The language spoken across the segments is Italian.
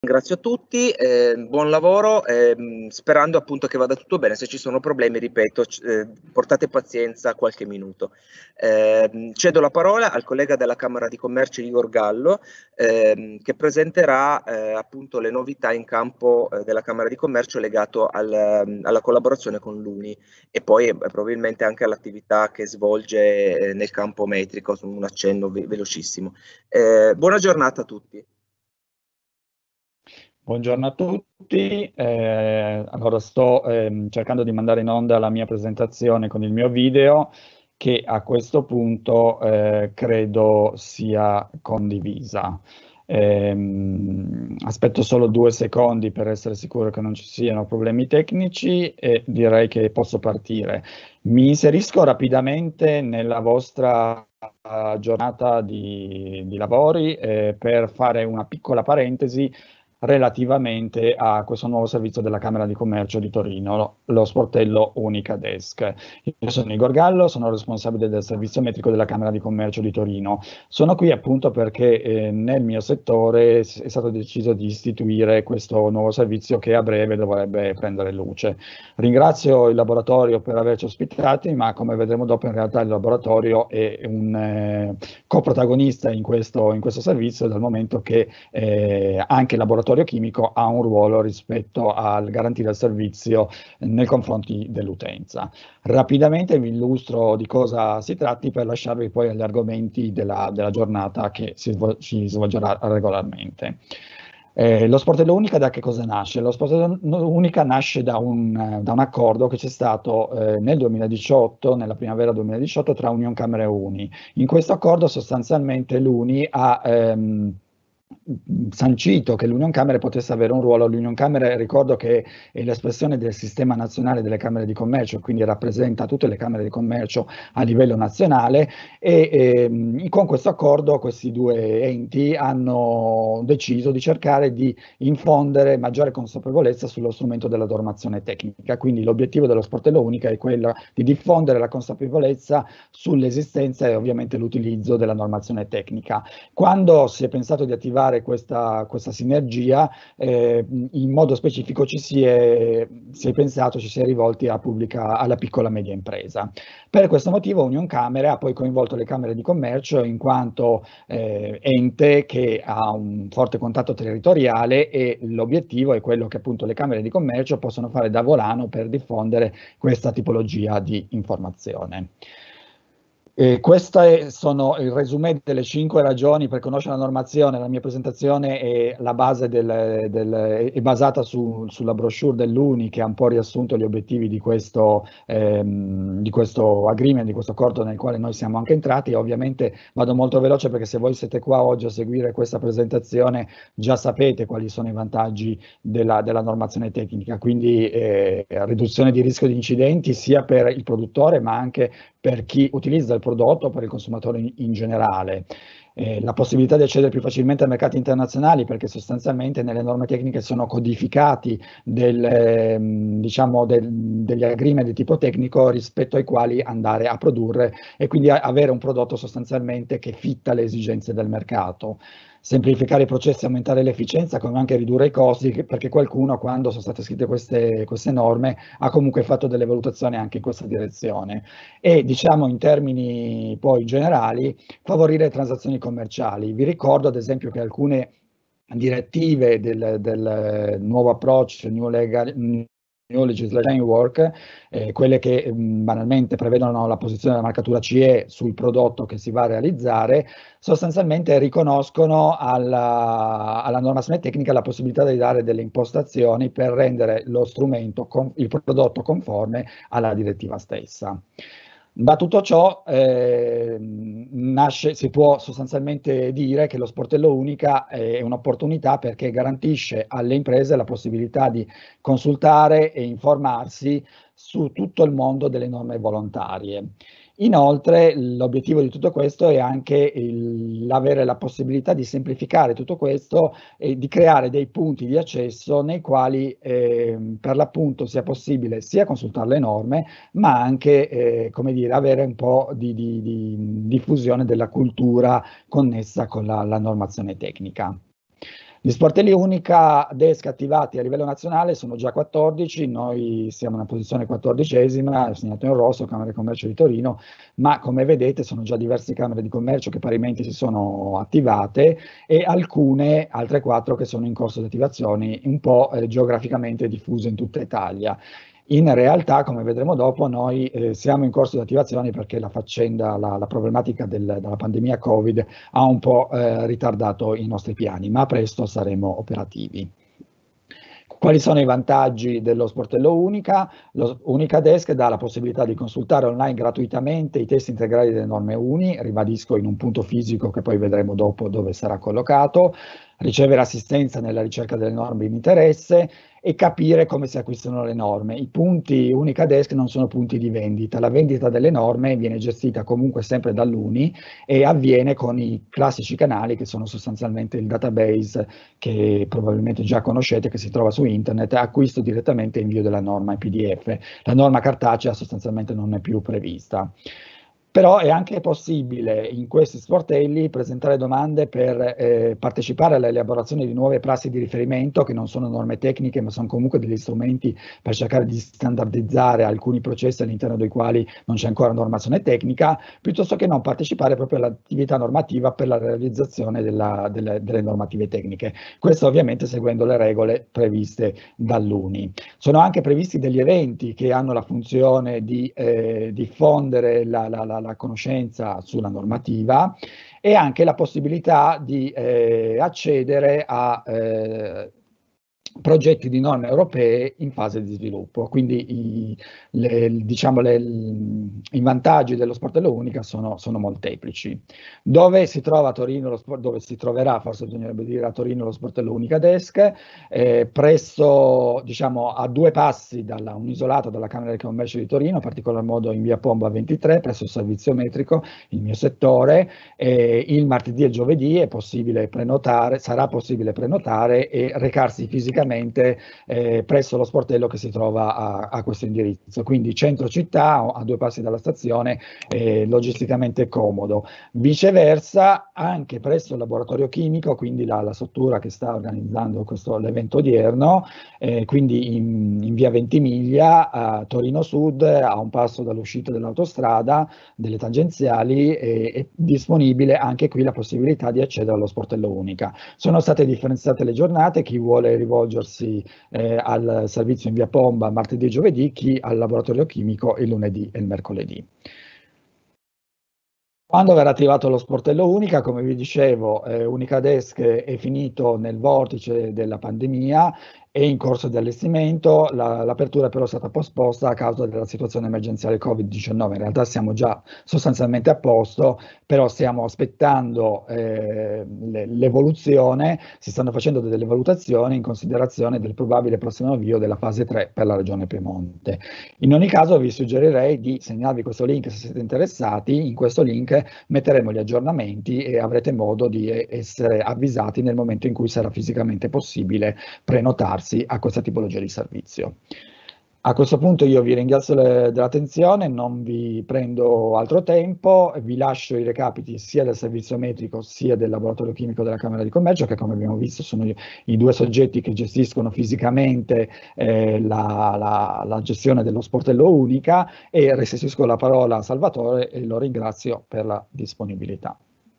Ringrazio tutti, buon lavoro, sperando appunto che vada tutto bene. Se ci sono problemi, ripeto, portate pazienza qualche minuto. Cedo la parola al collega della Camera di Commercio Igor Gallo, che presenterà appunto le novità in campo della Camera di Commercio legato alla collaborazione con l'UNI e poi probabilmente anche all'attività che svolge nel campo metrico, su un accenno velocissimo. Buona giornata a tutti. Buongiorno a tutti, allora sto cercando di mandare in onda la mia presentazione con il mio video che a questo punto credo sia condivisa. Aspetto solo 2 secondi per essere sicuro che non ci siano problemi tecnici e direi che posso partire. Mi inserisco rapidamente nella vostra giornata di lavori per fare una piccola parentesi relativamente a questo nuovo servizio della Camera di Commercio di Torino, lo sportello Unica Desk. Io sono Igor Gallo, sono responsabile del servizio metrico della Camera di Commercio di Torino. Sono qui appunto perché nel mio settore è stato deciso di istituire questo nuovo servizio che a breve dovrebbe prendere luce. Ringrazio il laboratorio per averci ospitati, ma come vedremo dopo in realtà il laboratorio è un coprotagonista in questo servizio, dal momento che anche il laboratorio chimico ha un ruolo rispetto al garantire il servizio nei confronti dell'utenza. Rapidamente vi illustro di cosa si tratti per lasciarvi poi agli argomenti della giornata che si svolgerà regolarmente. Lo sportello Unica da che cosa nasce? Lo sportello Unica nasce da un accordo che c'è stato nel 2018, nella primavera 2018, tra Unioncamere e Uni. In questo accordo sostanzialmente l'Uni ha sancito che l'Unioncamere potesse avere un ruolo. L'Unioncamere, ricordo che è l'espressione del sistema nazionale delle Camere di Commercio, quindi rappresenta tutte le Camere di Commercio a livello nazionale e con questo accordo questi 2 enti hanno deciso di cercare di infondere maggiore consapevolezza sullo strumento della normazione tecnica. Quindi l'obiettivo dello sportello Unica è quello di diffondere la consapevolezza sull'esistenza e ovviamente l'utilizzo della normazione tecnica. Quando si è pensato di attivare questa sinergia, in modo specifico ci si è rivolti alla piccola e media impresa. Per questo motivo Unioncamere ha poi coinvolto le Camere di Commercio in quanto ente che ha un forte contatto territoriale e l'obiettivo è quello che appunto le Camere di Commercio possono fare da volano per diffondere questa tipologia di informazione. Queste sono il resumé delle 5 ragioni per conoscere la normazione. La mia presentazione è la base è basata sulla brochure dell'Uni che ha un po' riassunto gli obiettivi di questo agreement, di questo accordo nel quale noi siamo anche entrati. Ovviamente vado molto veloce perché se voi siete qua oggi a seguire questa presentazione già sapete quali sono i vantaggi della normazione tecnica, quindi riduzione di rischio di incidenti sia per il produttore ma anche per chi utilizza il prodotto, per il consumatore in generale. La possibilità di accedere più facilmente ai mercati internazionali perché sostanzialmente nelle norme tecniche sono codificati degli agreement di tipo tecnico rispetto ai quali andare a produrre e quindi avere un prodotto sostanzialmente che fitta le esigenze del mercato. Semplificare i processi, aumentare l'efficienza, come anche ridurre i costi, perché qualcuno, quando sono state scritte queste norme, ha comunque fatto delle valutazioni anche in questa direzione. E diciamo in termini poi generali, favorire le transazioni commerciali. Vi ricordo ad esempio che alcune direttive del nuovo approccio, New Legislation Framework, quelle che banalmente prevedono la posizione della marcatura CE sul prodotto che si va a realizzare, sostanzialmente riconoscono alla normazione tecnica la possibilità di dare delle impostazioni per rendere lo strumento, il prodotto conforme alla direttiva stessa. Da tutto ciò si può sostanzialmente dire che lo sportello Unica è un'opportunità perché garantisce alle imprese la possibilità di consultare e informarsi su tutto il mondo delle norme volontarie. Inoltre l'obiettivo di tutto questo è anche avere la possibilità di semplificare tutto questo e di creare dei punti di accesso nei quali per l'appunto sia possibile sia consultare le norme, ma anche come dire, avere un po' di diffusione della cultura connessa con la normazione tecnica. Gli sportelli unica desk attivati a livello nazionale sono già 14, noi siamo in una posizione 14esima, segnato in rosso, Camera di Commercio di Torino, ma come vedete sono già diverse Camere di Commercio che parimenti si sono attivate e alcune, altre 4 che sono in corso di attivazione, un po' geograficamente diffuse in tutta Italia. In realtà, come vedremo dopo, noi siamo in corso di attivazione perché la faccenda, la problematica della pandemia Covid ha un po' ritardato i nostri piani, ma presto saremo operativi. Quali sono i vantaggi dello sportello unica? Lo Unica Desk dà la possibilità di consultare online gratuitamente i testi integrali delle norme UNI, ribadisco in un punto fisico che poi vedremo dopo dove sarà collocato, ricevere assistenza nella ricerca delle norme di interesse e capire come si acquistano le norme. I punti Unica Desk non sono punti di vendita, la vendita delle norme viene gestita comunque sempre dall'UNI e avviene con i classici canali che sono sostanzialmente il database che probabilmente già conoscete, che si trova su internet, acquisto direttamente e invio della norma in PDF. La norma cartacea sostanzialmente non è più prevista. Però è anche possibile in questi sportelli presentare domande per partecipare all'elaborazione di nuove prassi di riferimento, che non sono norme tecniche, ma sono comunque degli strumenti per cercare di standardizzare alcuni processi all'interno dei quali non c'è ancora normazione tecnica, piuttosto che non partecipare proprio all'attività normativa per la realizzazione delle normative tecniche. Questo ovviamente seguendo le regole previste dall'UNI. Sono anche previsti degli eventi che hanno la funzione di diffondere la conoscenza sulla normativa e anche la possibilità di accedere a progetti di norme europee in fase di sviluppo. Quindi i vantaggi dello sportello unica sono molteplici. Dove si trova a Torino, dove si troverà, forse bisognerebbe dire a Torino, lo sportello unica desk, presso, diciamo, a 2 passi da un isolato dalla Camera di Commercio di Torino, in particolar modo in via Pomba 23, presso il servizio metrico, il mio settore. Il martedì e giovedì è possibile prenotare, sarà possibile prenotare e recarsi fisicamente presso lo sportello che si trova a questo indirizzo. Quindi centro città, a 2 passi dalla stazione, logisticamente comodo. Viceversa, anche presso il laboratorio chimico, quindi la struttura che sta organizzando l'evento odierno, quindi in via Ventimiglia, a Torino Sud, a un passo dall'uscita dell'autostrada, delle tangenziali, è disponibile anche qui la possibilità di accedere allo sportello unica. Sono state differenziate le giornate, chi vuole rivolgersi al servizio in via Pomba martedì e giovedì, chi al laboratorio chimico il lunedì e il mercoledì. Quando verrà attivato lo sportello unica, come vi dicevo, Unica Desk è finito nel vortice della pandemia, è in corso di allestimento, l'apertura però è stata posposta a causa della situazione emergenziale Covid-19. In realtà siamo già sostanzialmente a posto, però stiamo aspettando l'evoluzione, si stanno facendo delle valutazioni in considerazione del probabile prossimo avvio della fase 3 per la Regione Piemonte. In ogni caso vi suggerirei di segnarvi questo link se siete interessati. In questo link metteremo gli aggiornamenti e avrete modo di essere avvisati nel momento in cui sarà fisicamente possibile prenotarsi a questa tipologia di servizio. A questo punto io vi ringrazio dell'attenzione, non vi prendo altro tempo, vi lascio i recapiti sia del servizio metrico sia del laboratorio chimico della Camera di Commercio, che come abbiamo visto sono i 2 soggetti che gestiscono fisicamente la gestione dello sportello unica, e restituisco la parola a Salvatore e lo ringrazio per la disponibilità.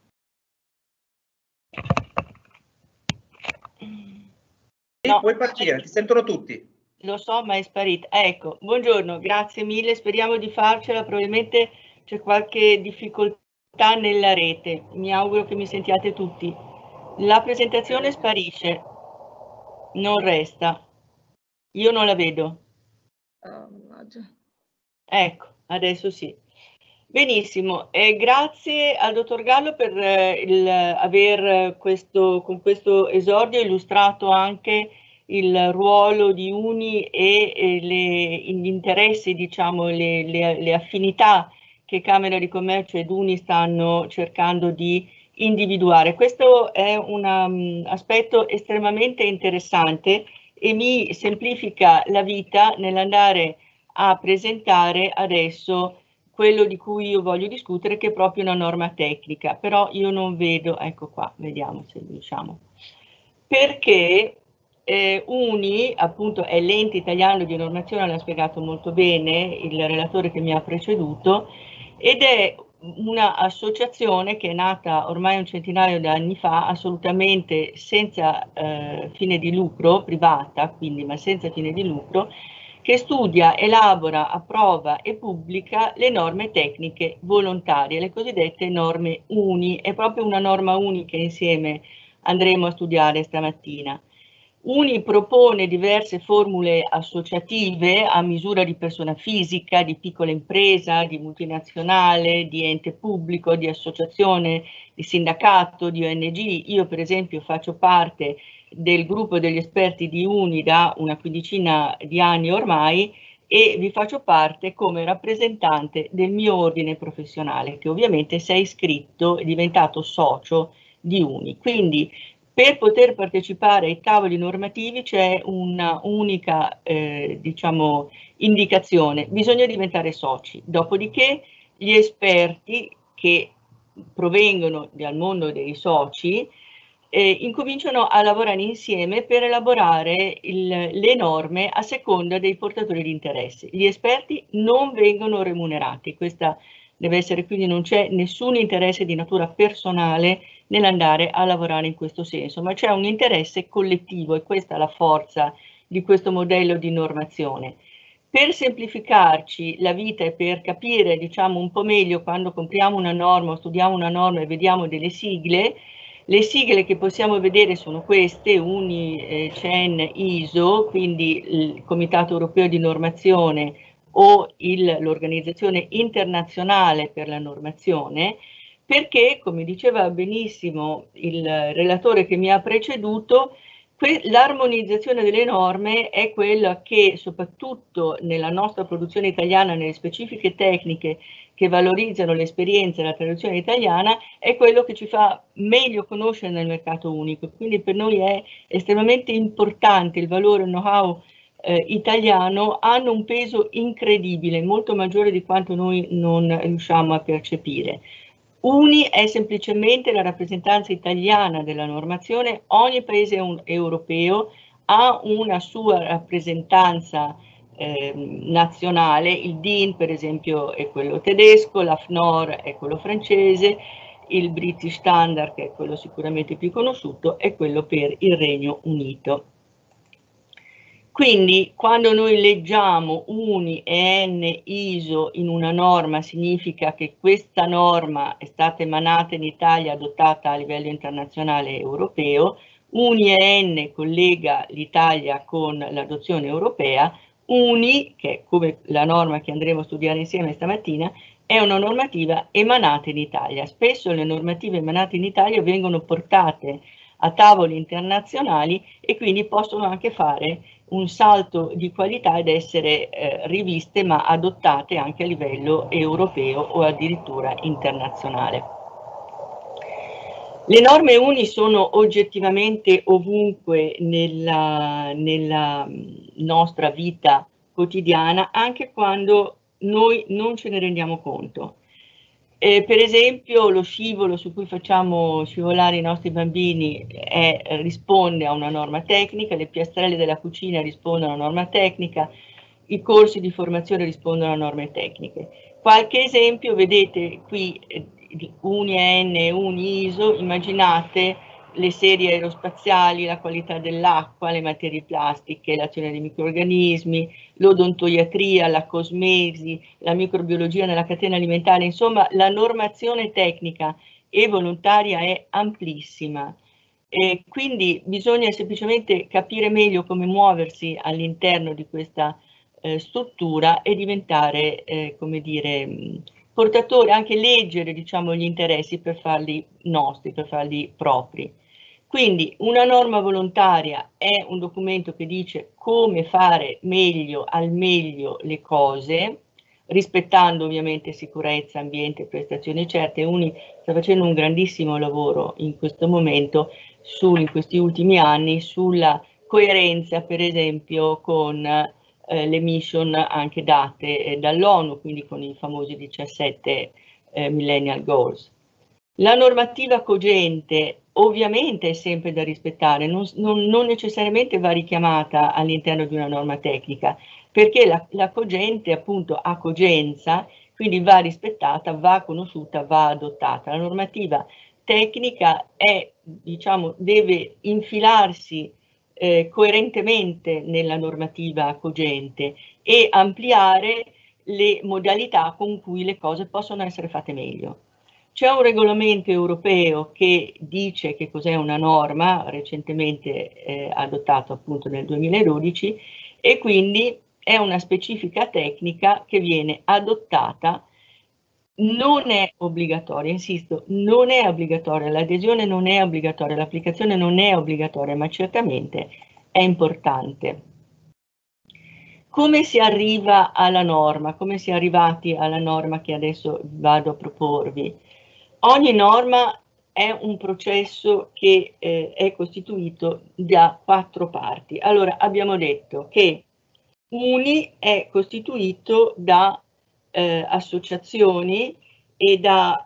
No, puoi partire, ti sentono tutti. Lo so, ma è sparita. Ecco, buongiorno, grazie mille, speriamo di farcela, probabilmente c'è qualche difficoltà nella rete, mi auguro che mi sentiate tutti. La presentazione sparisce, non resta, io non la vedo. Ecco, adesso sì. Benissimo, grazie al dottor Gallo per aver con questo esordio illustrato anche il ruolo di UNI e gli interessi, diciamo, le affinità che Camera di Commercio ed UNI stanno cercando di individuare. Questo è un aspetto estremamente interessante e mi semplifica la vita nell'andare a presentare adesso quello di cui io voglio discutere, che è proprio una norma tecnica, però io non vedo, ecco qua, vediamo se riusciamo. perché UNI, appunto, è l'ente italiano di normazione, l'ha spiegato molto bene il relatore che mi ha preceduto, ed è un'associazione che è nata ormai un centinaio di anni fa, assolutamente senza fine di lucro, privata quindi, ma senza fine di lucro, che studia, elabora, approva e pubblica le norme tecniche volontarie, le cosiddette norme UNI. È proprio una norma UNI che insieme andremo a studiare stamattina. UNI propone diverse formule associative a misura di persona fisica, di piccola impresa, di multinazionale, di ente pubblico, di associazione, di sindacato, di ONG. Io per esempio faccio parte del gruppo degli esperti di UNI da una quindicina di anni ormai e vi faccio parte come rappresentante del mio ordine professionale, che ovviamente si è iscritto, è diventato socio di UNI. Quindi per poter partecipare ai tavoli normativi c'è una unica diciamo, indicazione: bisogna diventare soci. Dopodiché gli esperti che provengono dal mondo dei soci incominciano a lavorare insieme per elaborare le norme a seconda dei portatori di interesse. Gli esperti non vengono remunerati, questa deve essere, quindi non c'è nessun interesse di natura personale nell'andare a lavorare in questo senso, ma c'è un interesse collettivo e questa è la forza di questo modello di normazione. Per semplificarci la vita e per capire, diciamo, un po' meglio quando compriamo una norma o studiamo una norma e vediamo delle sigle, le sigle che possiamo vedere sono queste: UNI, CEN, ISO, quindi il Comitato Europeo di Normazione o l'Organizzazione Internazionale per la Normazione, perché, come diceva benissimo il relatore che mi ha preceduto, l'armonizzazione delle norme è quella che, soprattutto nella nostra produzione italiana, nelle specifiche tecniche che valorizzano l'esperienza e la traduzione italiana, è quello che ci fa meglio conoscere nel mercato unico. Quindi per noi è estremamente importante il valore, il know-how italiano, hanno un peso incredibile, molto maggiore di quanto noi non riusciamo a percepire. UNI è semplicemente la rappresentanza italiana della normazione, ogni paese europeo ha una sua rappresentanza nazionale, il DIN per esempio è quello tedesco, l'AFNOR è quello francese, il British Standard, che è quello sicuramente più conosciuto, è quello per il Regno Unito. Quindi quando noi leggiamo UNI, EN, ISO in una norma, significa che questa norma è stata emanata in Italia, adottata a livello internazionale e europeo. UNI e EN collega l'Italia con l'adozione europea. UNI, che è come la norma che andremo a studiare insieme stamattina, è una normativa emanata in Italia. Spesso le normative emanate in Italia vengono portate a tavoli internazionali e quindi possono anche fare un salto di qualità ed essere riviste ma adottate anche a livello europeo o addirittura internazionale. Le norme UNI sono oggettivamente ovunque nella nostra vita quotidiana, anche quando noi non ce ne rendiamo conto. Per esempio lo scivolo su cui facciamo scivolare i nostri bambini risponde a una norma tecnica, le piastrelle della cucina rispondono a una norma tecnica, i corsi di formazione rispondono a norme tecniche. Qualche esempio, vedete qui UNI EN e UNI ISO, immaginate le serie aerospaziali, la qualità dell'acqua, le materie plastiche, l'azione dei microrganismi, l'odontoiatria, la cosmesi, la microbiologia nella catena alimentare, insomma la normazione tecnica e volontaria è amplissima. E quindi bisogna semplicemente capire meglio come muoversi all'interno di questa struttura e diventare, come dire, portatori, anche leggere, diciamo, gli interessi per farli nostri, per farli propri. Quindi una norma volontaria è un documento che dice come fare meglio, al meglio le cose, rispettando ovviamente sicurezza, ambiente, prestazioni certe. UNI sta facendo un grandissimo lavoro in questo momento, in questi ultimi anni, sulla coerenza per esempio con le mission anche date dall'ONU, quindi con i famosi 17 Millennial Goals. La normativa cogente ovviamente è sempre da rispettare, non necessariamente va richiamata all'interno di una norma tecnica, perché la cogente appunto ha cogenza, quindi va rispettata, va conosciuta, va adottata. La normativa tecnica è, diciamo, deve infilarsi coerentemente nella normativa cogente e ampliare le modalità con cui le cose possono essere fatte meglio. C'è un regolamento europeo che dice che cos'è una norma, recentemente adottato appunto nel 2012, e quindi è una specifica tecnica che viene adottata, non è obbligatoria, insisto, non è obbligatoria, l'adesione non è obbligatoria, l'applicazione non è obbligatoria, ma certamente è importante. Come si arriva alla norma? Come si è arrivati alla norma che adesso vado a proporvi? Ogni norma è un processo che è costituito da 4 parti. Allora, abbiamo detto che UNI è costituito da associazioni e da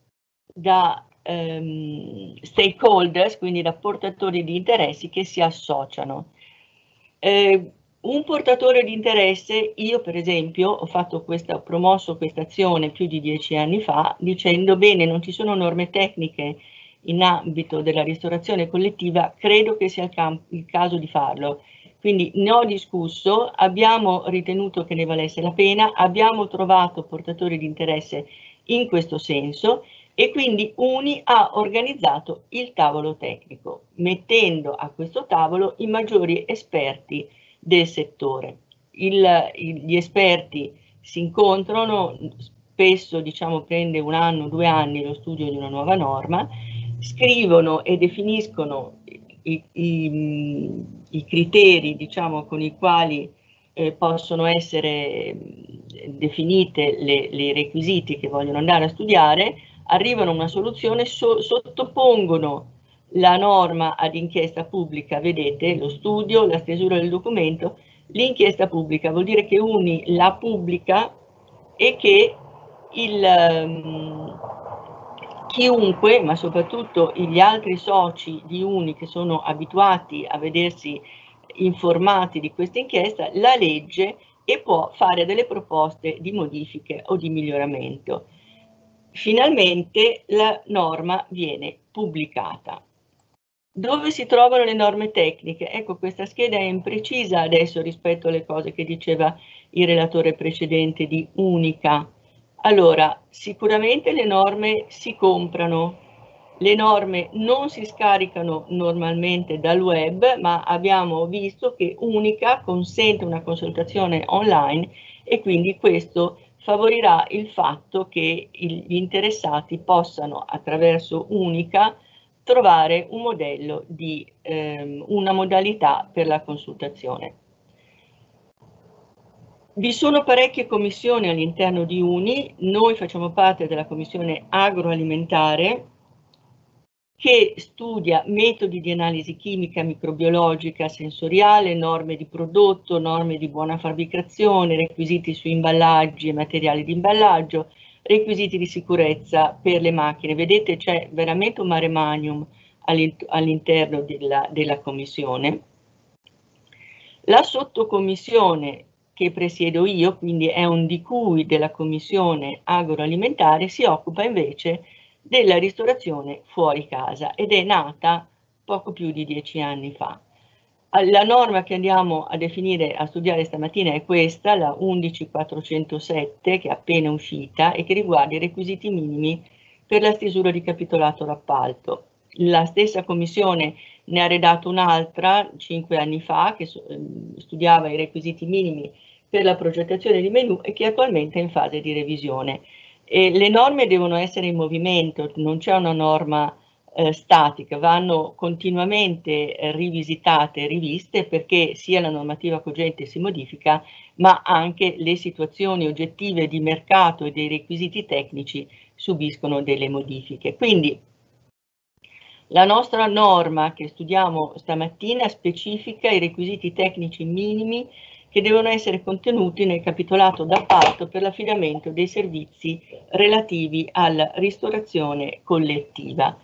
stakeholders, quindi da portatori di interessi che si associano. Un portatore di interesse, io per esempio ho promosso questa azione più di 10 anni fa dicendo bene, non ci sono norme tecniche in ambito della ristorazione collettiva, credo che sia il caso di farlo. Quindi ne ho discusso, abbiamo ritenuto che ne valesse la pena, abbiamo trovato portatori di interesse in questo senso e quindi UNI ha organizzato il tavolo tecnico, mettendo a questo tavolo i maggiori esperti del settore. Gli esperti si incontrano, spesso diciamo prende 1 anno, 2 anni lo studio di una nuova norma, scrivono e definiscono i criteri diciamo con i quali possono essere definite i requisiti che vogliono andare a studiare, arrivano a una soluzione, sottopongono la norma ad inchiesta pubblica, vedete lo studio, la stesura del documento, l'inchiesta pubblica vuol dire che UNI la pubblica e che chiunque, ma soprattutto gli altri soci di UNI che sono abituati a vedersi informati di questa inchiesta, la legge e può fare delle proposte di modifiche o di miglioramento. Finalmente la norma viene pubblicata. Dove si trovano le norme tecniche? Ecco, questa scheda è imprecisa adesso rispetto alle cose che diceva il relatore precedente di Unica. Allora, sicuramente le norme si comprano, le norme non si scaricano normalmente dal web, ma abbiamo visto che Unica consente una consultazione online e quindi questo favorirà il fatto che gli interessati possano attraverso Unica trovare un modello di una modalità per la consultazione. Vi sono parecchie commissioni all'interno di UNI, noi facciamo parte della commissione agroalimentare che studia metodi di analisi chimica, microbiologica, sensoriale, norme di prodotto, norme di buona fabbricazione, requisiti su imballaggi e materiali di imballaggio, requisiti di sicurezza per le macchine. Vedete, c'è veramente un mare magnum all'interno della commissione. La sottocommissione che presiedo io, quindi è un di cui della commissione agroalimentare, si occupa invece della ristorazione fuori casa ed è nata poco più di 10 anni fa. La norma che andiamo a definire, a studiare stamattina è questa, la 11407, che è appena uscita e che riguarda i requisiti minimi per la stesura di capitolato d'appalto. La stessa commissione ne ha redatto un'altra 5 anni fa che studiava i requisiti minimi per la progettazione di menù e che attualmente è in fase di revisione. Le norme devono essere in movimento, non c'è una norma statica, vanno continuamente rivisitate e riviste perché sia la normativa cogente si modifica, ma anche le situazioni oggettive di mercato e dei requisiti tecnici subiscono delle modifiche. Quindi la nostra norma che studiamo stamattina specifica i requisiti tecnici minimi che devono essere contenuti nel capitolato d'appalto per l'affidamento dei servizi relativi alla ristorazione collettiva.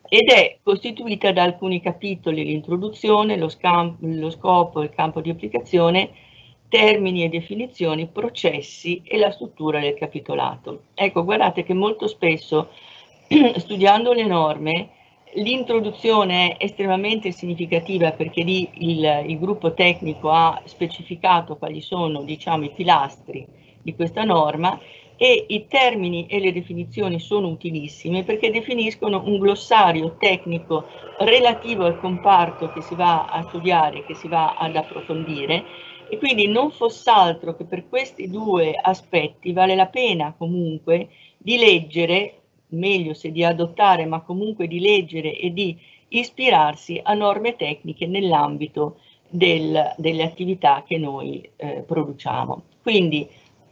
ed è costituita da alcuni capitoli: l'introduzione, lo scopo, il campo di applicazione, termini e definizioni, processi e la struttura del capitolato. Ecco, guardate che molto spesso studiando le norme l'introduzione è estremamente significativa, perché lì il gruppo tecnico ha specificato quali sono, diciamo, i pilastri di questa norma, e i termini e le definizioni sono utilissime perché definiscono un glossario tecnico relativo al comparto che si va a studiare, che si va ad approfondire, e quindi non fosse altro che per questi due aspetti vale la pena comunque di leggere, meglio se di adottare, ma comunque di leggere e di ispirarsi a norme tecniche nell'ambito delle attività che noi produciamo. Quindi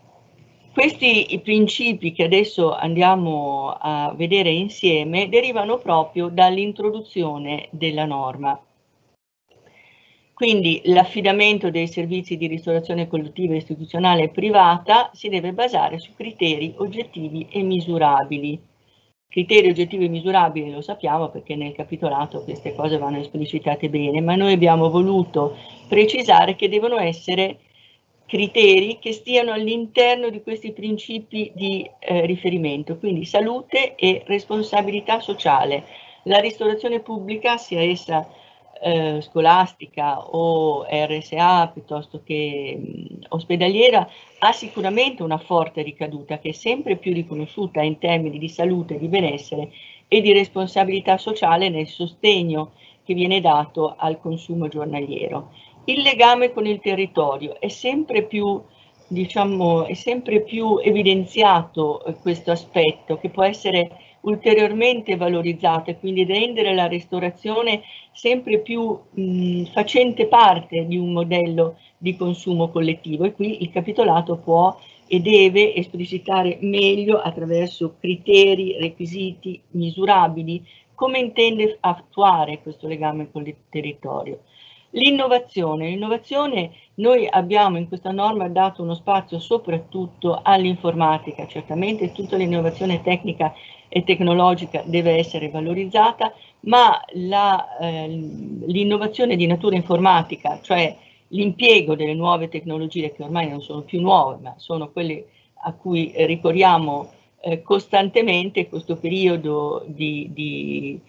questi i principi che adesso andiamo a vedere insieme derivano proprio dall'introduzione della norma. Quindi l'affidamento dei servizi di ristorazione collettiva, istituzionale e privata si deve basare su criteri oggettivi e misurabili. Criteri oggettivi e misurabili lo sappiamo perché nel capitolato queste cose vanno esplicitate bene, ma noi abbiamo voluto precisare che devono essere criteri che stiano all'interno di questi principi di riferimento, quindi salute e responsabilità sociale. La ristorazione pubblica, sia essa scolastica o RSA piuttosto che ospedaliera, ha sicuramente una forte ricaduta che è sempre più riconosciuta in termini di salute, di benessere e di responsabilità sociale nel sostegno che viene dato al consumo giornaliero. Il legame con il territorio è sempre più, diciamo, è sempre più evidenziato questo aspetto, che può essere ulteriormente valorizzato, e quindi rendere la ristorazione sempre più facente parte di un modello di consumo collettivo, e qui il capitolato può e deve esplicitare meglio, attraverso criteri, requisiti misurabili, come intende attuare questo legame con il territorio. L'innovazione, noi abbiamo in questa norma dato uno spazio soprattutto all'informatica. Certamente tutta l'innovazione tecnica e tecnologica deve essere valorizzata, ma l'innovazione di natura informatica, cioè l'impiego delle nuove tecnologie, che ormai non sono più nuove, ma sono quelle a cui ricorriamo costantemente in questo periodo di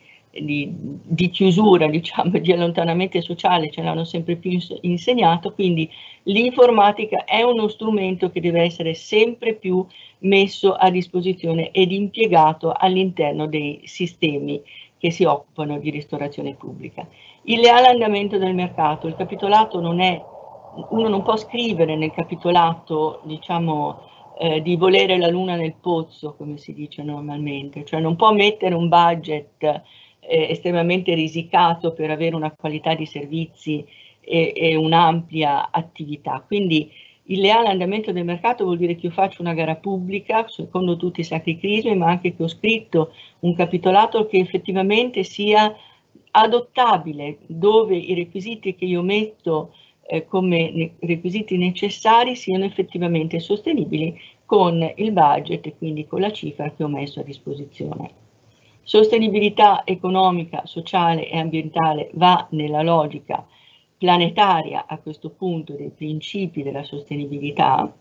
chiusura, diciamo, di allontanamento sociale, ce l'hanno sempre più insegnato. Quindi l'informatica è uno strumento che deve essere sempre più messo a disposizione ed impiegato all'interno dei sistemi che si occupano di ristorazione pubblica. Il leale andamento del mercato, il capitolato non è, uno non può scrivere nel capitolato, diciamo, di volere la luna nel pozzo, come si dice normalmente, cioè non può mettere un budget estremamente risicato per avere una qualità di servizi e un'ampia attività. Quindi il leale andamento del mercato vuol dire che io faccio una gara pubblica secondo tutti i sacri crismi, ma anche che ho scritto un capitolato che effettivamente sia adottabile, dove i requisiti che io metto come requisiti necessari siano effettivamente sostenibili con il budget e quindi con la cifra che ho messo a disposizione. Sostenibilità economica, sociale e ambientale va nella logica planetaria a questo punto dei principi della sostenibilità.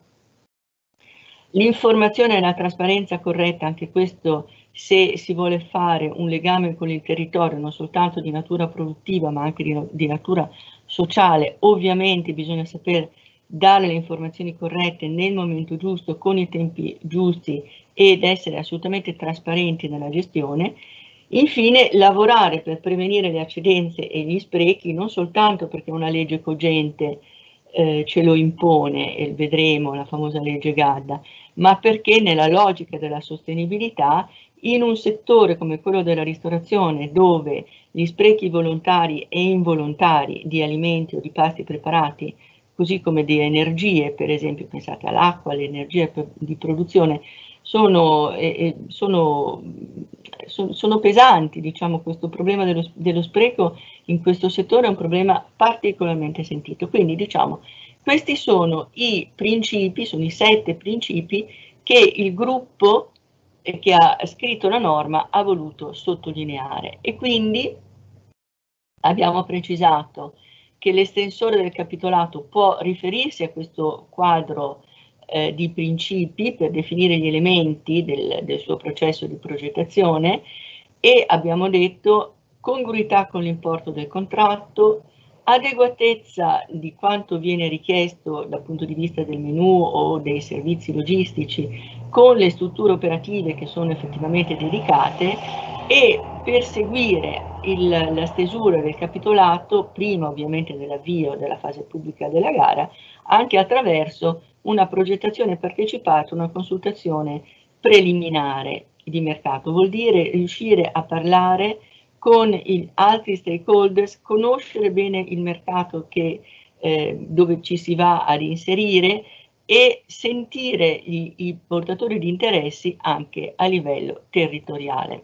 L'informazione e la trasparenza corretta, anche questo se si vuole fare un legame con il territorio non soltanto di natura produttiva ma anche di natura sociale, ovviamente bisogna saper dare le informazioni corrette nel momento giusto, con i tempi giusti, ed essere assolutamente trasparenti nella gestione. Infine, lavorare per prevenire le eccedenze e gli sprechi, non soltanto perché una legge cogente ce lo impone, e vedremo la famosa legge Gadda, ma perché nella logica della sostenibilità, in un settore come quello della ristorazione, dove gli sprechi volontari e involontari di alimenti o di pasti preparati, così come di energie, per esempio pensate all'acqua, alle energie di produzione, sono pesanti, diciamo. Questo problema dello spreco in questo settore è un problema particolarmente sentito. Quindi, diciamo, questi sono i principi, sono i 7 principi che il gruppo che ha scritto la norma ha voluto sottolineare. E quindi abbiamo precisato che l'estensore del capitolato può riferirsi a questo quadro di principi per definire gli elementi del suo processo di progettazione, e abbiamo detto congruità con l'importo del contratto, adeguatezza di quanto viene richiesto dal punto di vista del menu o dei servizi logistici con le strutture operative che sono effettivamente dedicate, e perseguire la stesura del capitolato, prima ovviamente dell'avvio della fase pubblica della gara, anche attraverso una progettazione partecipata, una consultazione preliminare di mercato. Vuol dire riuscire a parlare con altri stakeholders, conoscere bene il mercato dove ci si va ad inserire e sentire i portatori di interessi anche a livello territoriale.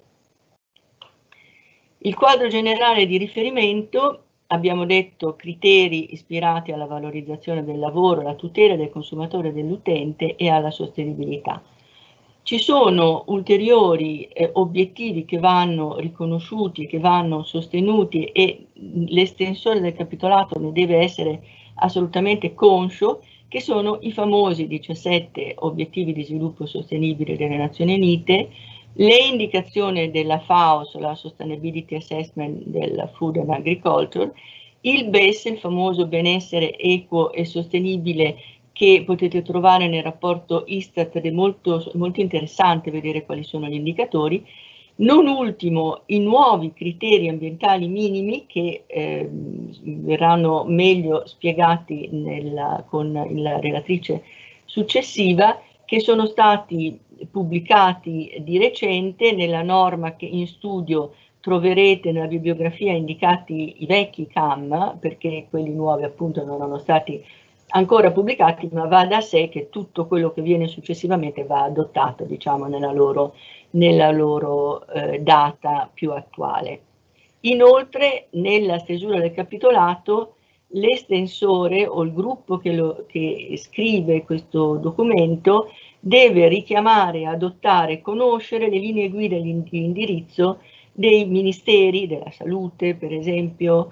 Il quadro generale di riferimento, abbiamo detto, criteri ispirati alla valorizzazione del lavoro, alla tutela del consumatore e dell'utente e alla sostenibilità. Ci sono ulteriori obiettivi che vanno riconosciuti, che vanno sostenuti, e l'estensore del capitolato ne deve essere assolutamente conscio, che sono i famosi 17 obiettivi di sviluppo sostenibile delle Nazioni Unite, le indicazioni della FAO sulla Sustainability Assessment del Food and Agriculture, il BES, il famoso benessere equo e sostenibile, che potete trovare nel rapporto Istat, ed è molto, molto interessante vedere quali sono gli indicatori. Non ultimo, i nuovi criteri ambientali minimi che verranno meglio spiegati con la relatrice successiva, che sono stati pubblicati di recente nella norma che in studio troverete nella bibliografia indicati i vecchi CAM, perché quelli nuovi appunto non erano stati ancora pubblicati, ma va da sé che tutto quello che viene successivamente va adottato, diciamo, nella loro data più attuale. Inoltre, nella stesura del capitolato, l'estensore o il gruppo che scrive questo documento deve richiamare, adottare e conoscere le linee guida di indirizzo dei ministeri della salute, per esempio,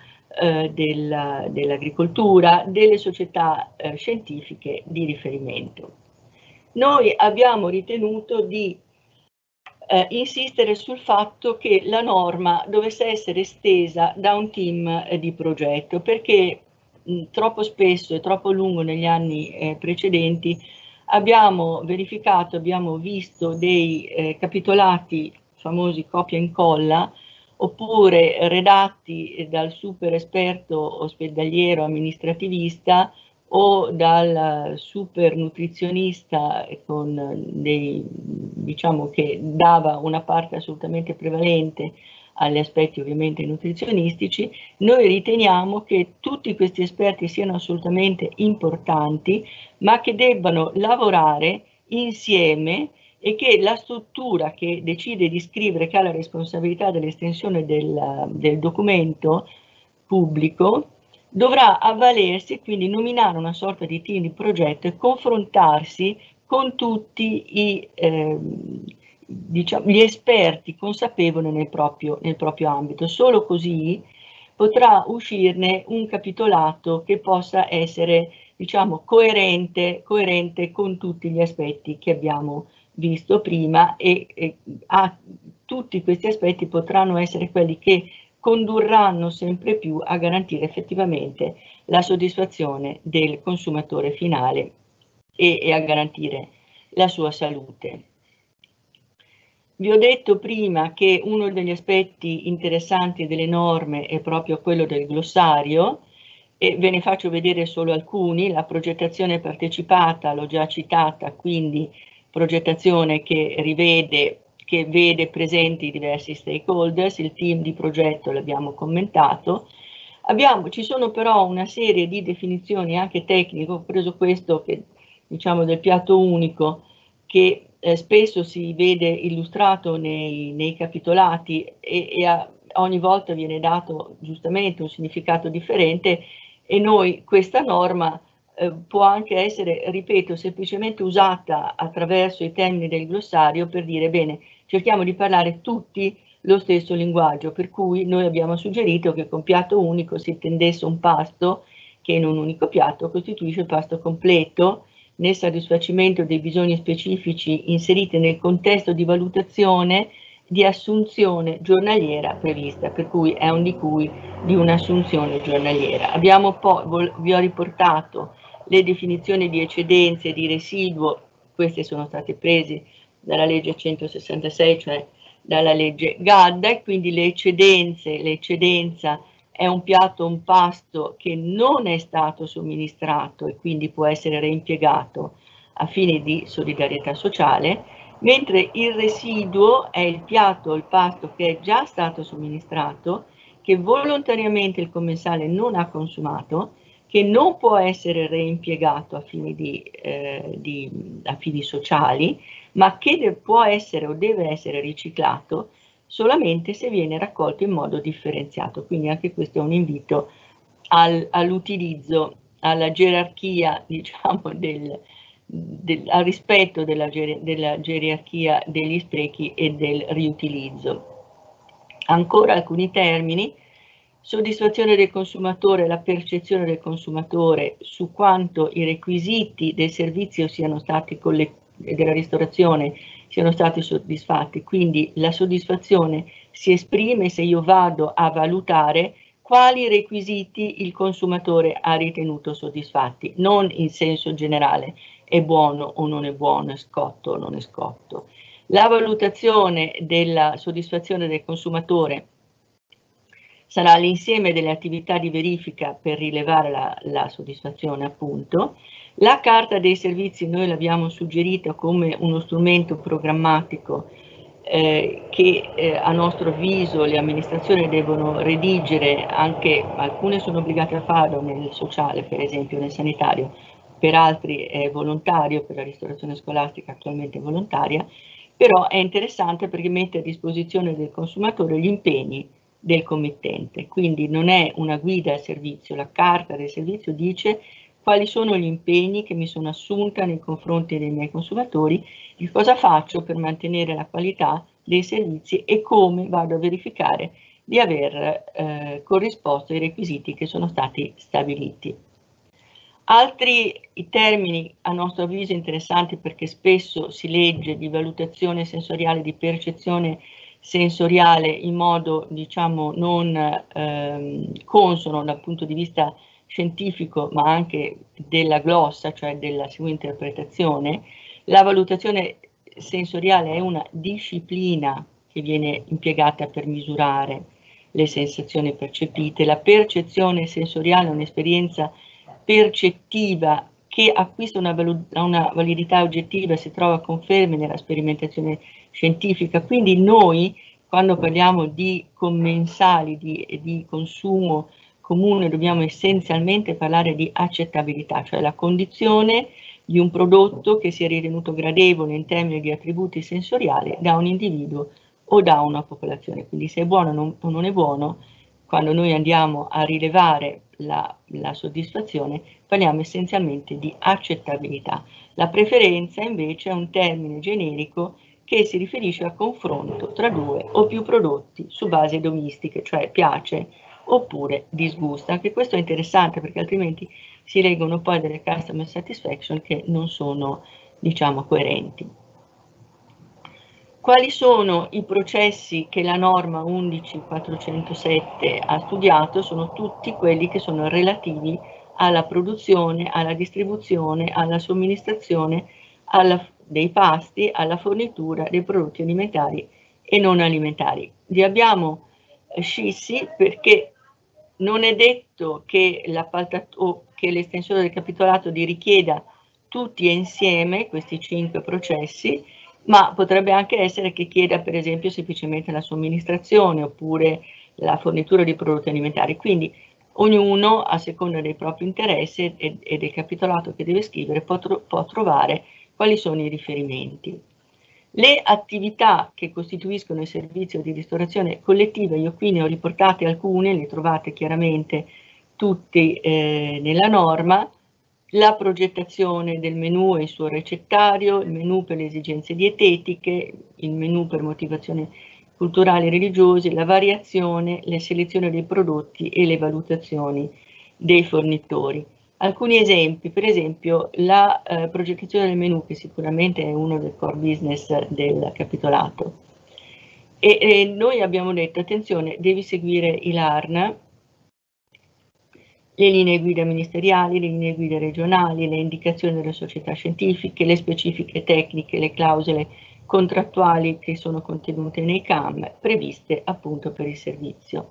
dell'agricoltura, delle società scientifiche di riferimento. Noi abbiamo ritenuto di insistere sul fatto che la norma dovesse essere estesa da un team di progetto, perché troppo spesso e troppo a lungo negli anni precedenti abbiamo verificato, abbiamo visto dei capitolati famosi copia e incolla, oppure redatti dal super esperto ospedaliero amministrativista o dal super nutrizionista diciamo, che dava una parte assolutamente prevalente agli aspetti ovviamente nutrizionistici. Noi riteniamo che tutti questi esperti siano assolutamente importanti, ma che debbano lavorare insieme, e che la struttura che decide di scrivere, che ha la responsabilità dell'estensione del documento pubblico, dovrà avvalersi, quindi nominare una sorta di team di progetto e confrontarsi con tutti diciamo, gli esperti consapevoli nel proprio ambito. Solo così potrà uscirne un capitolato che possa essere, diciamo, coerente con tutti gli aspetti che abbiamo visto prima, e tutti questi aspetti potranno essere quelli che condurranno sempre più a garantire effettivamente la soddisfazione del consumatore finale e a garantire la sua salute. Vi ho detto prima che uno degli aspetti interessanti delle norme è proprio quello del glossario, e ve ne faccio vedere solo alcuni. La progettazione partecipata l'ho già citata, quindi progettazione che vede presenti i diversi stakeholders. Il team di progetto l'abbiamo commentato. Ci sono però una serie di definizioni anche tecniche, ho preso questo che, diciamo, del piatto unico, che spesso si vede illustrato nei capitolati, e ogni volta viene dato giustamente un significato differente, e noi questa norma può anche essere, ripeto, semplicemente usata attraverso i termini del glossario per dire bene, cerchiamo di parlare tutti lo stesso linguaggio, per cui noi abbiamo suggerito che con piatto unico si intendesse un pasto che in un unico piatto costituisce il pasto completo nel soddisfacimento dei bisogni specifici inseriti nel contesto di valutazione di assunzione giornaliera prevista, per cui è un di cui di un'assunzione giornaliera. Abbiamo poi, vi ho riportato le definizioni di eccedenze e di residuo, queste sono state prese dalla legge 166, cioè dalla legge Gadda, e quindi l'eccedenza è un piatto, un pasto che non è stato somministrato e quindi può essere reimpiegato a fini di solidarietà sociale, mentre il residuo è il piatto o il pasto che è già stato somministrato, che volontariamente il commensale non ha consumato, che non può essere reimpiegato a fini, a fini sociali, ma che può essere o deve essere riciclato solamente se viene raccolto in modo differenziato. Quindi anche questo è un invito all'utilizzo, alla gerarchia, diciamo, al rispetto della gerarchia degli sprechi e del riutilizzo. Ancora alcuni termini: soddisfazione del consumatore, la percezione del consumatore su quanto i requisiti del servizio siano stati della ristorazione siano stati soddisfatti, quindi la soddisfazione si esprime se io vado a valutare quali requisiti il consumatore ha ritenuto soddisfatti, non in senso generale, è buono o non è buono, è scotto o non è scotto. La valutazione della soddisfazione del consumatore sarà l'insieme delle attività di verifica per rilevare la soddisfazione, appunto. La carta dei servizi noi l'abbiamo suggerita come uno strumento programmatico che a nostro avviso le amministrazioni devono redigere, anche alcune sono obbligate a farlo nel sociale, per esempio nel sanitario, per altri è volontario, per la ristorazione scolastica attualmente è volontaria, però è interessante perché mette a disposizione del consumatore gli impegni del committente, quindi non è una guida al servizio, la carta del servizio dice quali sono gli impegni che mi sono assunta nei confronti dei miei consumatori, di cosa faccio per mantenere la qualità dei servizi e come vado a verificare di aver corrisposto ai requisiti che sono stati stabiliti. Altri termini a nostro avviso interessanti, perché spesso si legge di valutazione sensoriale, di percezione sensoriale in modo, diciamo, non consono dal punto di vista scientifico, ma anche della glossa, cioè della sua interpretazione. La valutazione sensoriale è una disciplina che viene impiegata per misurare le sensazioni percepite. La percezione sensoriale è un'esperienza percettiva che acquista una validità oggettiva, si trova conferme nella sperimentazione scientifica. Quindi noi, quando parliamo di commensali, di consumo comune, dobbiamo essenzialmente parlare di accettabilità, cioè la condizione di un prodotto che sia ritenuto gradevole in termini di attributi sensoriali da un individuo o da una popolazione. Quindi se è buono o non è buono, quando noi andiamo a rilevare la soddisfazione, parliamo essenzialmente di accettabilità. La preferenza invece è un termine generico che si riferisce al confronto tra due o più prodotti su base edonistica, cioè piace oppure disgusta. Anche questo è interessante perché altrimenti si leggono poi delle customer satisfaction che non sono, diciamo, coerenti. Quali sono i processi che la norma 11407 ha studiato? Sono tutti quelli che sono relativi alla produzione, alla distribuzione, alla somministrazione dei pasti, alla fornitura dei prodotti alimentari e non alimentari. Li abbiamo scissi perché non è detto che l'estensore del capitolato li richieda tutti insieme questi 5 processi, ma potrebbe anche essere che chieda per esempio semplicemente la somministrazione oppure la fornitura di prodotti alimentari. Quindi ognuno, a seconda dei propri interessi e del capitolato che deve scrivere, può trovare quali sono i riferimenti. Le attività che costituiscono il servizio di ristorazione collettiva, io qui ne ho riportate alcune, le trovate chiaramente tutte nella norma. la progettazione del menù e il suo ricettario, il menù per le esigenze dietetiche, il menù per motivazioni culturali e religiose, la variazione, la selezione dei prodotti e le valutazioni dei fornitori. Alcuni esempi, per esempio la progettazione del menù, che sicuramente è uno dei core business del capitolato. E noi abbiamo detto, attenzione, devi seguire i LARN, le linee guida ministeriali, le linee guida regionali, le indicazioni delle società scientifiche, le specifiche tecniche, le clausole contrattuali che sono contenute nei CAM, previste appunto per il servizio.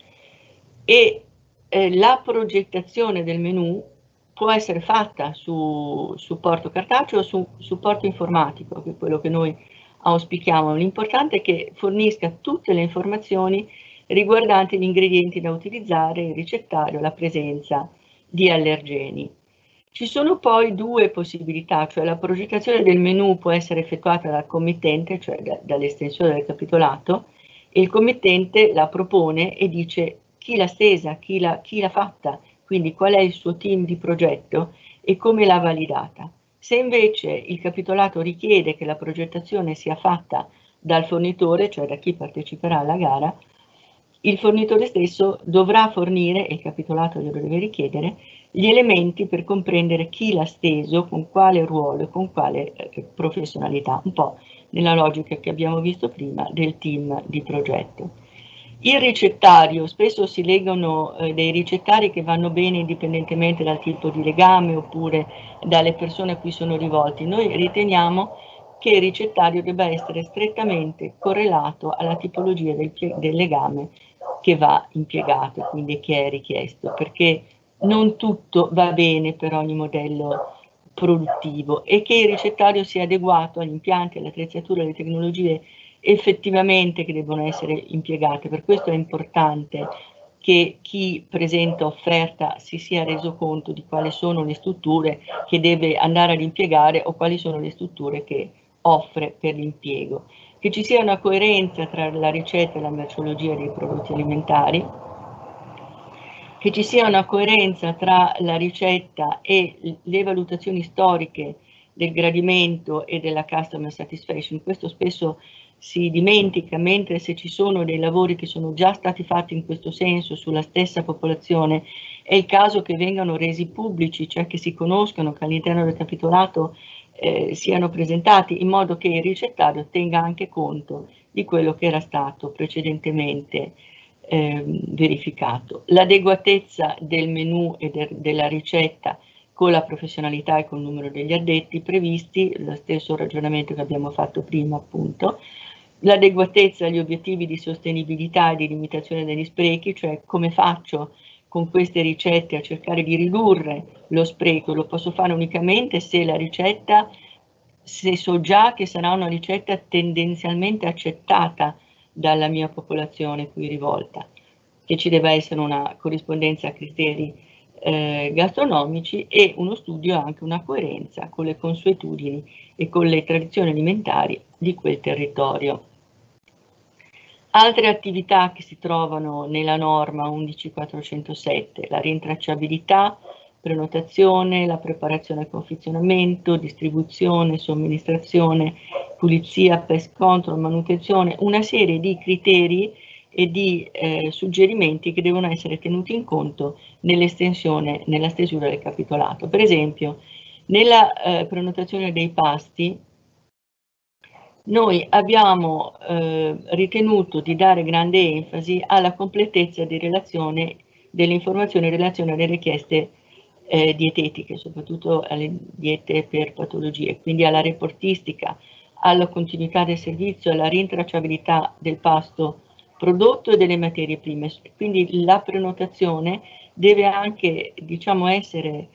E la progettazione del menù può essere fatta su supporto cartaceo o su supporto informatico, che è quello che noi auspichiamo. L'importante è che fornisca tutte le informazioni riguardanti gli ingredienti da utilizzare, il ricettario, la presenza di allergeni. Ci sono poi due possibilità, cioè la progettazione del menù può essere effettuata dal committente, cioè dall'estensione del capitolato, e il committente la propone e dice chi l'ha stesa, chi l'ha fatta, quindi qual è il suo team di progetto e come l'ha validata. Se invece il capitolato richiede che la progettazione sia fatta dal fornitore, cioè da chi parteciperà alla gara, il fornitore stesso dovrà fornire, e il capitolato glielo deve richiedere, gli elementi per comprendere chi l'ha steso, con quale ruolo e con quale professionalità, un po' nella logica che abbiamo visto prima del team di progetto. Il ricettario, spesso si leggono dei ricettari che vanno bene indipendentemente dal tipo di legame oppure dalle persone a cui sono rivolti. Noi riteniamo che il ricettario debba essere strettamente correlato alla tipologia del legame che va impiegato, quindi che è richiesto, perché non tutto va bene per ogni modello produttivo e che il ricettario sia adeguato agli impianti, alle attrezzature, alle tecnologie effettivamente che devono essere impiegate. Per questo è importante che chi presenta offerta si sia reso conto di quali sono le strutture che deve andare ad impiegare o quali sono le strutture che offre per l'impiego. Che ci sia una coerenza tra la ricetta e la merceologia dei prodotti alimentari, che ci sia una coerenza tra la ricetta e le valutazioni storiche del gradimento e della customer satisfaction. Questo spesso si dimentica, mentre se ci sono dei lavori che sono già stati fatti in questo senso sulla stessa popolazione, è il caso che vengano resi pubblici, cioè che si conoscano, che all'interno del capitolato siano presentati in modo che il ricettario tenga anche conto di quello che era stato precedentemente verificato. L'adeguatezza del menù e della ricetta con la professionalità e con il numero degli addetti previsti, lo stesso ragionamento che abbiamo fatto prima appunto, l'adeguatezza agli obiettivi di sostenibilità e di limitazione degli sprechi, cioè come faccio con queste ricette a cercare di ridurre lo spreco, lo posso fare unicamente se la ricetta, se so già che sarà una ricetta tendenzialmente accettata dalla mia popolazione qui rivolta, che ci deve essere una corrispondenza a criteri gastronomici e uno studio anche una coerenza con le consuetudini e con le tradizioni alimentari di quel territorio. Altre attività che si trovano nella norma 11407, la rintracciabilità, prenotazione, la preparazione e confezionamento, distribuzione, somministrazione, pulizia, pest control, manutenzione, una serie di criteri e di suggerimenti che devono essere tenuti in conto nell'estensione, nella stesura del capitolato. Per esempio, nella prenotazione dei pasti, noi abbiamo ritenuto di dare grande enfasi alla completezza di relazione delle informazioni in relazione alle richieste dietetiche, soprattutto alle diete per patologie, quindi alla reportistica, alla continuità del servizio, alla rintracciabilità del pasto prodotto e delle materie prime. Quindi la prenotazione deve anche, diciamo, essere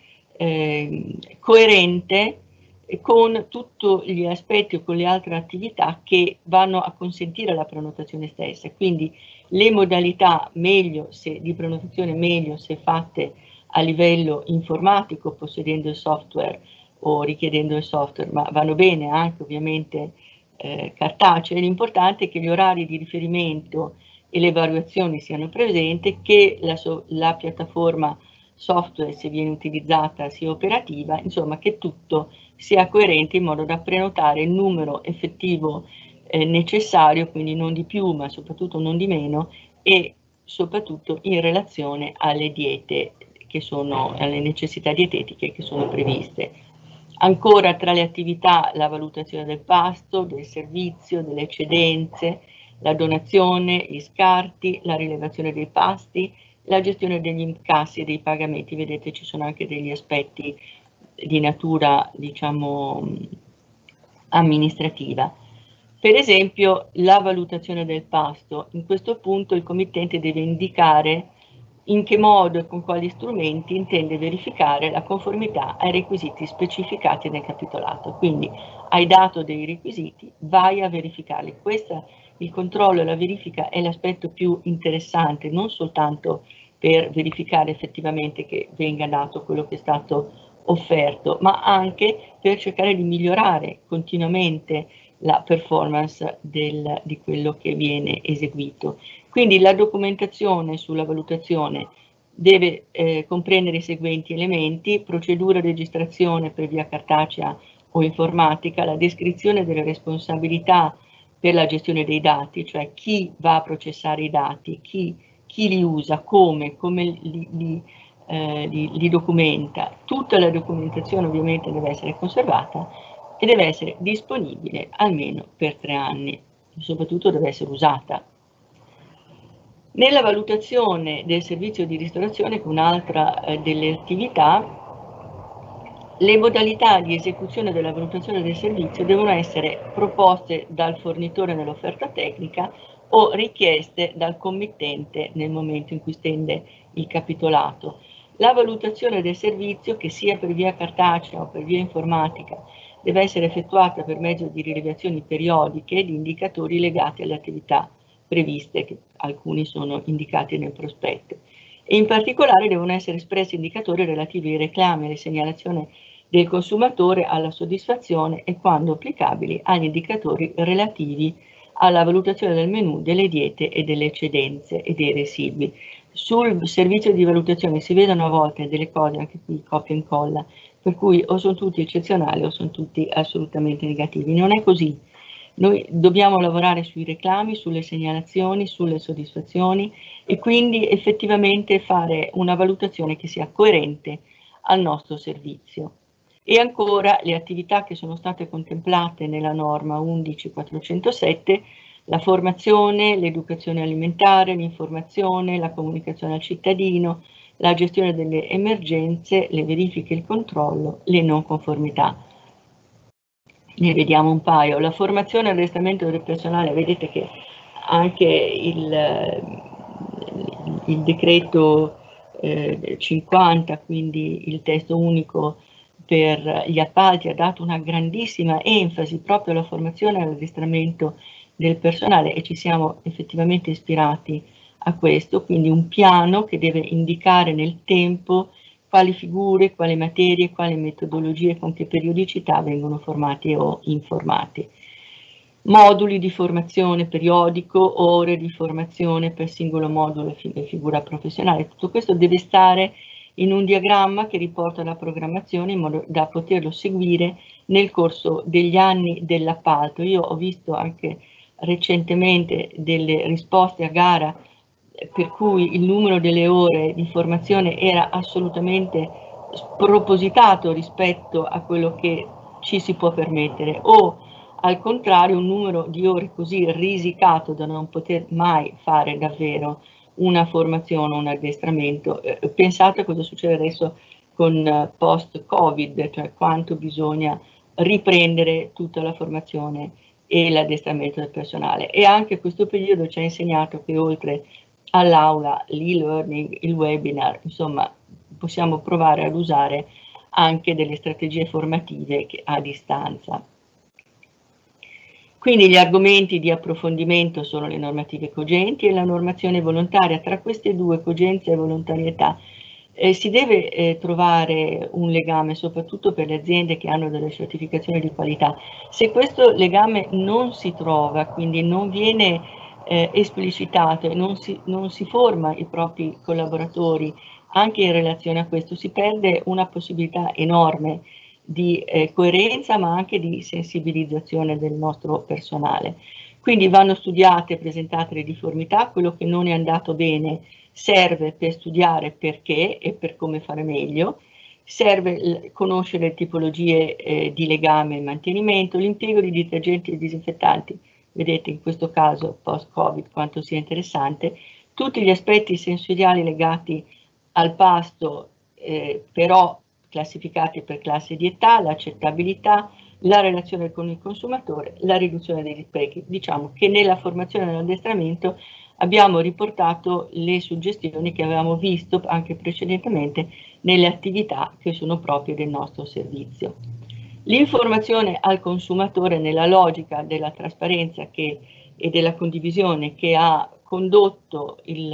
coerente con tutti gli aspetti o con le altre attività che vanno a consentire la prenotazione stessa. Quindi le modalità di prenotazione meglio se fatte a livello informatico, possedendo il software o richiedendo il software, ma vanno bene anche ovviamente cartacee. L'importante è che gli orari di riferimento e le variazioni siano presenti, che la piattaforma software, se viene utilizzata, sia operativa, insomma che tutto sia coerente in modo da prenotare il numero effettivo necessario, quindi non di più ma soprattutto non di meno, e soprattutto in relazione alle diete che sono, alle necessità dietetiche che sono previste. Ancora tra le attività la valutazione del pasto, del servizio, delle eccedenze, la donazione, gli scarti, la rilevazione dei pasti, la gestione degli incassi e dei pagamenti. Vedete, ci sono anche degli aspetti di natura, diciamo, amministrativa. Per esempio, la valutazione del pasto. In questo punto il committente deve indicare in che modo e con quali strumenti intende verificare la conformità ai requisiti specificati nel capitolato. Quindi hai dato dei requisiti, vai a verificarli. Il controllo e la verifica è l'aspetto più interessante, non soltanto per verificare effettivamente che venga dato quello che è stato offerto, ma anche per cercare di migliorare continuamente la performance di quello che viene eseguito. Quindi la documentazione sulla valutazione deve comprendere i seguenti elementi: procedura di registrazione per via cartacea o informatica, la descrizione delle responsabilità per la gestione dei dati, cioè chi va a processare i dati, chi li usa, come li documenta. Tutta la documentazione ovviamente deve essere conservata e deve essere disponibile almeno per 3 anni, soprattutto deve essere usata. Nella valutazione del servizio di ristorazione, che è un'altra delle attività, le modalità di esecuzione della valutazione del servizio devono essere proposte dal fornitore nell'offerta tecnica o richieste dal committente nel momento in cui stende il capitolato. La valutazione del servizio, che sia per via cartacea o per via informatica, deve essere effettuata per mezzo di rilevazioni periodiche di indicatori legati alle attività previste, che alcuni sono indicati nel prospetto, e in particolare devono essere espressi indicatori relativi ai reclami, alle segnalazioni del consumatore, alla soddisfazione e, quando applicabili, agli indicatori relativi alla valutazione del menù, delle diete e delle eccedenze e dei residui. Sul servizio di valutazione si vedono a volte delle cose, anche qui copia e incolla, per cui o sono tutti eccezionali o sono tutti assolutamente negativi. Non è così. Noi dobbiamo lavorare sui reclami, sulle segnalazioni, sulle soddisfazioni e quindi effettivamente fare una valutazione che sia coerente al nostro servizio. E ancora le attività che sono state contemplate nella norma 11407, la formazione, l'educazione alimentare, l'informazione, la comunicazione al cittadino, la gestione delle emergenze, le verifiche e il controllo, le non conformità. Ne vediamo un paio. La formazione e l'addestramento del personale, vedete che anche il decreto 50, quindi il testo unico per gli appalti, ha dato una grandissima enfasi proprio alla formazione e all'addestramento del personale e ci siamo effettivamente ispirati a questo, quindi un piano che deve indicare nel tempo quali figure, quali materie, quali metodologie, con che periodicità vengono formati o informati. Moduli di formazione periodico, ore di formazione per singolo modulo e figura professionale. Tutto questo deve stare in un diagramma che riporta la programmazione in modo da poterlo seguire nel corso degli anni dell'appalto. Io ho visto anche recentemente delle risposte a gara per cui il numero delle ore di formazione era assolutamente spropositato rispetto a quello che ci si può permettere, o al contrario un numero di ore così risicato da non poter mai fare davvero una formazione, un addestramento. Pensate a cosa succede adesso con post-Covid, cioè quanto bisogna riprendere tutta la formazione e l'addestramento del personale. E anche questo periodo ci ha insegnato che oltre all'aula, l'e-learning, il webinar, insomma, possiamo provare ad usare anche delle strategie formative a distanza. Quindi gli argomenti di approfondimento sono le normative cogenti e la normazione volontaria. Tra queste due, cogenza e volontarietà, si deve trovare un legame, soprattutto per le aziende che hanno delle certificazioni di qualità. Se questo legame non si trova, quindi non viene esplicitato e non si forma i propri collaboratori anche in relazione a questo. Si perde una possibilità enorme di coerenza, ma anche di sensibilizzazione del nostro personale. Quindi vanno studiate e presentate le difformità, quello che non è andato bene serve per studiare perché e per come fare meglio, serve conoscere le tipologie di legame e mantenimento, l'impiego di detergenti e disinfettanti, vedete in questo caso post-Covid quanto sia interessante, tutti gli aspetti sensoriali legati al pasto, però classificati per classe di età, l'accettabilità, la relazione con il consumatore, la riduzione degli sprechi. Diciamo che nella formazione e nell'addestramento abbiamo riportato le suggestioni che avevamo visto anche precedentemente nelle attività che sono proprie del nostro servizio. L'informazione al consumatore nella logica della trasparenza e della condivisione che ha condotto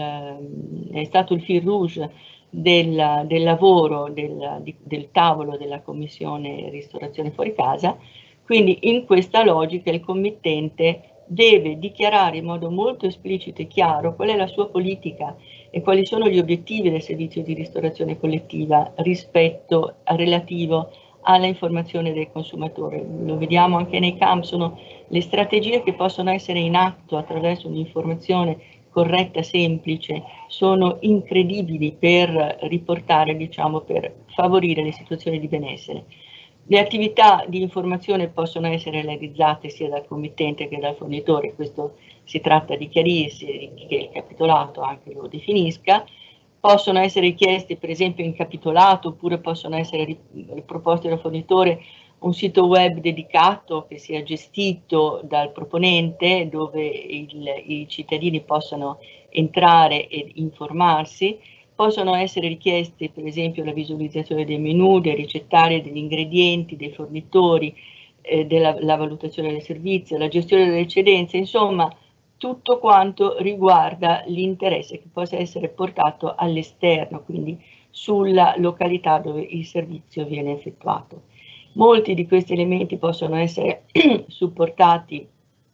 è stato il fil rouge del lavoro del tavolo della Commissione Ristorazione Fuori Casa. Quindi in questa logica il committente deve dichiarare in modo molto esplicito e chiaro qual è la sua politica e quali sono gli obiettivi del servizio di ristorazione collettiva rispetto relativo alla informazione del consumatore. Lo vediamo anche nei camp, sono le strategie che possono essere in atto attraverso un'informazione corretta, semplice, sono incredibili per riportare, diciamo, per favorire le situazioni di benessere. Le attività di informazione possono essere realizzate sia dal committente che dal fornitore, questo si tratta di chiarirsi, che il capitolato anche lo definisca. Possono essere richiesti per esempio in capitolato, oppure possono essere proposti dal fornitore un sito web dedicato che sia gestito dal proponente, dove i cittadini possano entrare ed informarsi. Possono essere richiesti per esempio la visualizzazione dei menù, dei ricettari, degli ingredienti, dei fornitori, la valutazione del servizio, la gestione delle eccedenze, insomma tutto quanto riguarda l'interesse che possa essere portato all'esterno, quindi sulla località dove il servizio viene effettuato. Molti di questi elementi possono essere supportati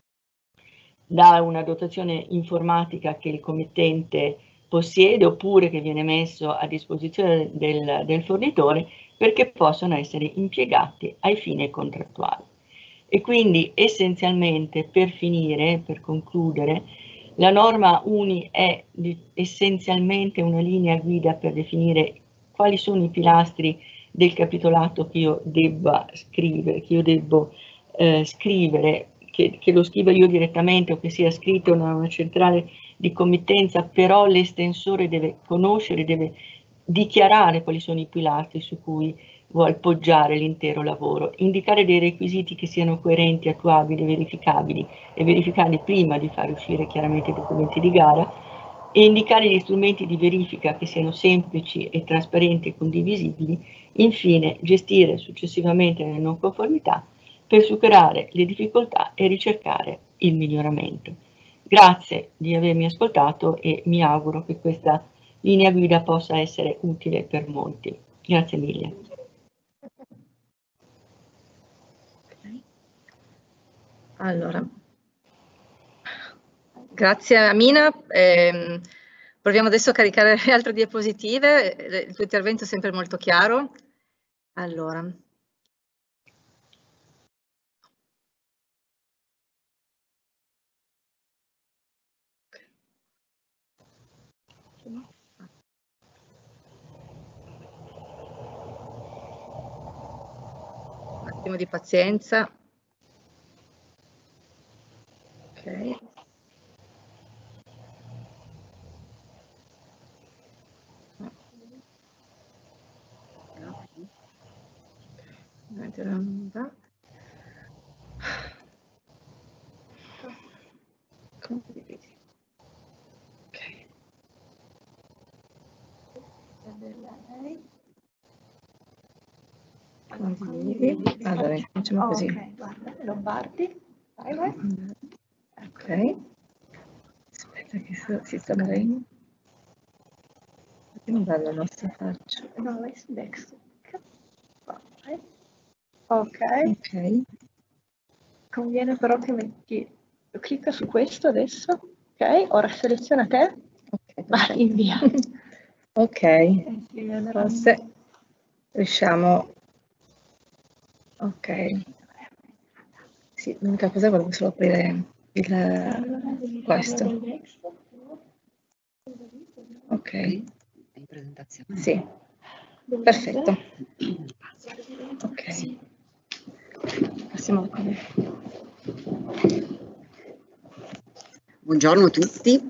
da una dotazione informatica che il committente possiede oppure che viene messo a disposizione del fornitore perché possono essere impiegati ai fini contrattuali. E quindi essenzialmente per finire, per concludere, la norma UNI è essenzialmente una linea guida per definire quali sono i pilastri del capitolato che io debba scrivere, che io debbo scrivere, che lo scriva io direttamente o che sia scritto in una centrale di committenza, però l'estensore deve conoscere, deve dichiarare quali sono i pilastri su cui vuol poggiare l'intero lavoro, indicare dei requisiti che siano coerenti, attuabili, verificabili e verificabili prima di far uscire chiaramente i documenti di gara e indicare gli strumenti di verifica che siano semplici e trasparenti e condivisibili, infine gestire successivamente le non conformità per superare le difficoltà e ricercare il miglioramento. Grazie di avermi ascoltato e mi auguro che questa linea guida possa essere utile per molti. Grazie mille. Allora, grazie Amina. Proviamo adesso a caricare le altre diapositive. Il tuo intervento è sempre molto chiaro. Allora. Un attimo di pazienza. Ok. Condividi. Ok. Condividi. Allora, facciamo così. Ok, guarda, Lombardi. Vai, vai. Ok. Aspetta che si sta muovendo. Non vedo la nostra faccia. No, vai su destra. Ok. Ok. Conviene però che metti... Clicca su questo adesso. Ok, ora seleziona te. Ok. Vai, via. Ok, forse riusciamo. Ok. Sì, l'unica cosa è volevo solo aprire questo. Ok. In presentazione. Sì, perfetto. Ok. Passiamo qui. Buongiorno a tutti.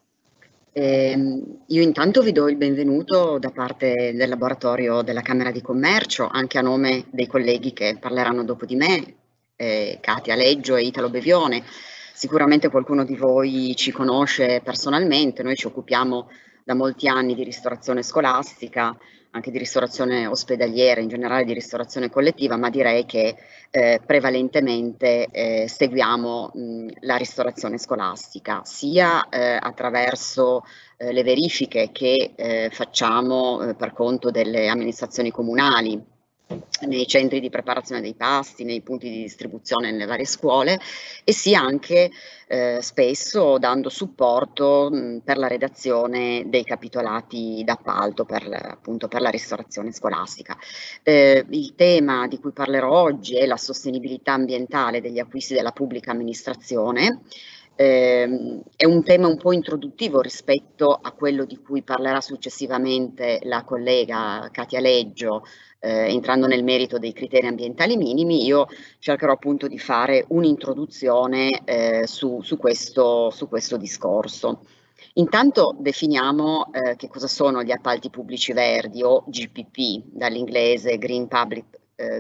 Io intanto vi do il benvenuto da parte del laboratorio della Camera di Commercio, anche a nome dei colleghi che parleranno dopo di me, Katia Leggio e Italo Bevione. Sicuramente qualcuno di voi ci conosce personalmente, noi ci occupiamo da molti anni di ristorazione scolastica, anche di ristorazione ospedaliera, in generale di ristorazione collettiva, ma direi che prevalentemente seguiamo la ristorazione scolastica, sia attraverso le verifiche che facciamo per conto delle amministrazioni comunali, nei centri di preparazione dei pasti, nei punti di distribuzione nelle varie scuole, e sia anche spesso dando supporto per la redazione dei capitolati d'appalto appunto per la ristorazione scolastica. Il tema di cui parlerò oggi è la sostenibilità ambientale degli acquisti della pubblica amministrazione. È un tema un po' introduttivo rispetto a quello di cui parlerà successivamente la collega Katia Leggio, entrando nel merito dei criteri ambientali minimi. Io cercherò appunto di fare un'introduzione su questo discorso. Intanto definiamo che cosa sono gli appalti pubblici verdi o GPP, dall'inglese Green Public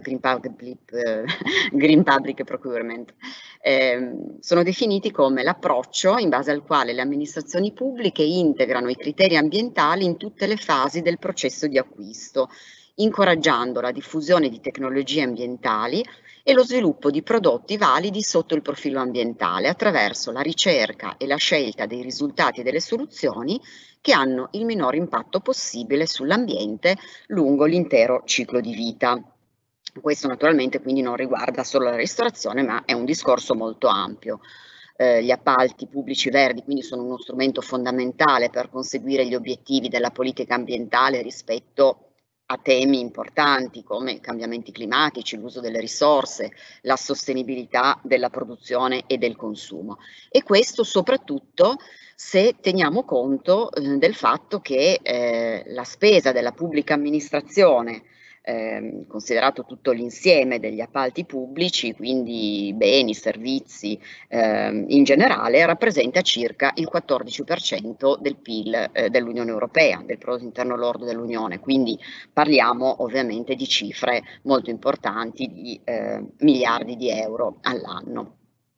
Procurement. Sono definiti come l'approccio in base al quale le amministrazioni pubbliche integrano i criteri ambientali in tutte le fasi del processo di acquisto, incoraggiando la diffusione di tecnologie ambientali e lo sviluppo di prodotti validi sotto il profilo ambientale attraverso la ricerca e la scelta dei risultati e delle soluzioni che hanno il minor impatto possibile sull'ambiente lungo l'intero ciclo di vita. Questo naturalmente quindi non riguarda solo la ristorazione, ma è un discorso molto ampio. Gli appalti pubblici verdi quindi sono uno strumento fondamentale per conseguire gli obiettivi della politica ambientale rispetto a temi importanti come i cambiamenti climatici, l'uso delle risorse, la sostenibilità della produzione e del consumo. E questo soprattutto se teniamo conto del fatto che la spesa della pubblica amministrazione, considerato tutto l'insieme degli appalti pubblici, quindi beni, servizi in generale, rappresenta circa il 14% del PIL dell'Unione Europea, del prodotto interno lordo dell'Unione, quindi parliamo ovviamente di cifre molto importanti, di miliardi di euro all'anno.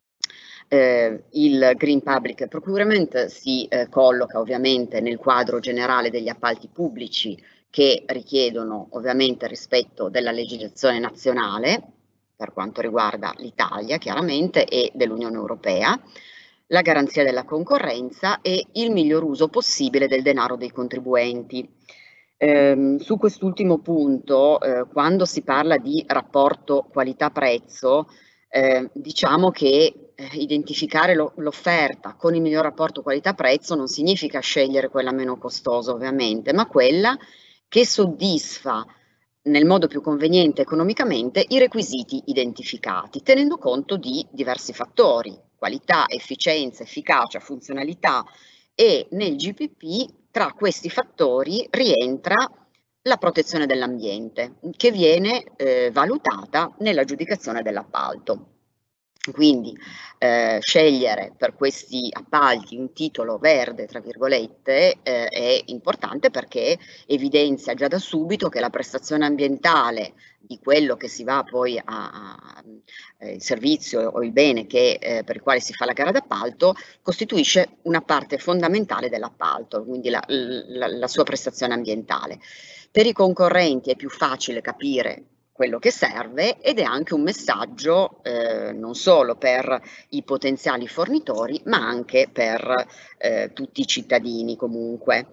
Il Green Public Procurement si colloca ovviamente nel quadro generale degli appalti pubblici che richiedono ovviamente il rispetto della legislazione nazionale per quanto riguarda l'Italia chiaramente e dell'Unione Europea, la garanzia della concorrenza e il miglior uso possibile del denaro dei contribuenti. Su quest'ultimo punto, quando si parla di rapporto qualità-prezzo, diciamo che identificare l'offerta con il miglior rapporto qualità-prezzo non significa scegliere quella meno costosa ovviamente, ma quella che soddisfa nel modo più conveniente economicamente i requisiti identificati, tenendo conto di diversi fattori, qualità, efficienza, efficacia, funzionalità, e nel GPP tra questi fattori rientra la protezione dell'ambiente, che viene valutata nell'aggiudicazione dell'appalto. Quindi scegliere per questi appalti un titolo verde, tra virgolette, è importante perché evidenzia già da subito che la prestazione ambientale di quello che si va poi il servizio o il bene per il quale si fa la gara d'appalto costituisce una parte fondamentale dell'appalto, quindi la sua prestazione ambientale. Per i concorrenti è più facile capire quello che serve ed è anche un messaggio non solo per i potenziali fornitori ma anche per tutti i cittadini comunque.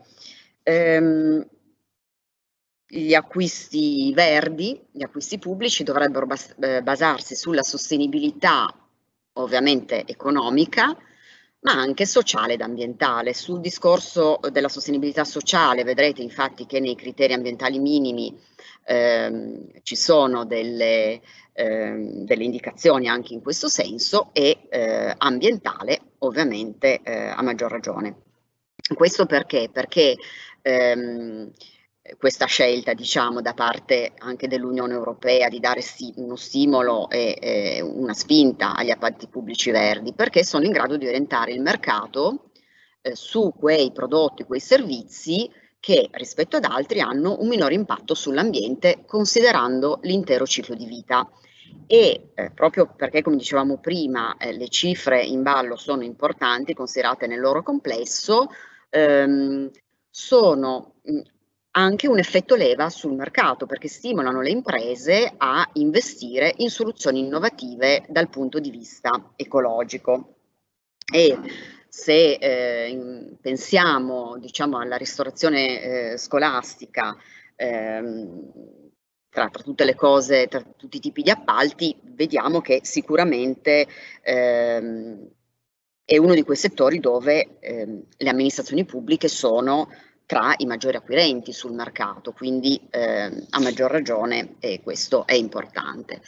Gli acquisti verdi, gli acquisti pubblici dovrebbero basarsi sulla sostenibilità ovviamente economica, ma anche sociale ed ambientale. Sul discorso della sostenibilità sociale vedrete infatti che nei criteri ambientali minimi ci sono delle indicazioni anche in questo senso, e ambientale ovviamente a maggior ragione. Questo perché? Perché questa scelta, diciamo, da parte anche dell'Unione Europea di dare uno stimolo e una spinta agli appalti pubblici verdi, perché sono in grado di orientare il mercato su quei prodotti, quei servizi che rispetto ad altri hanno un minore impatto sull'ambiente, considerando l'intero ciclo di vita. E proprio perché, come dicevamo prima, le cifre in ballo sono importanti, considerate nel loro complesso, sono anche un effetto leva sul mercato, perché stimolano le imprese a investire in soluzioni innovative dal punto di vista ecologico. E se pensiamo, diciamo, alla ristorazione scolastica, tra tutte le cose, tra tutti i tipi di appalti, vediamo che sicuramente è uno di quei settori dove le amministrazioni pubbliche sono tra i maggiori acquirenti sul mercato, quindi a maggior ragione questo è importante.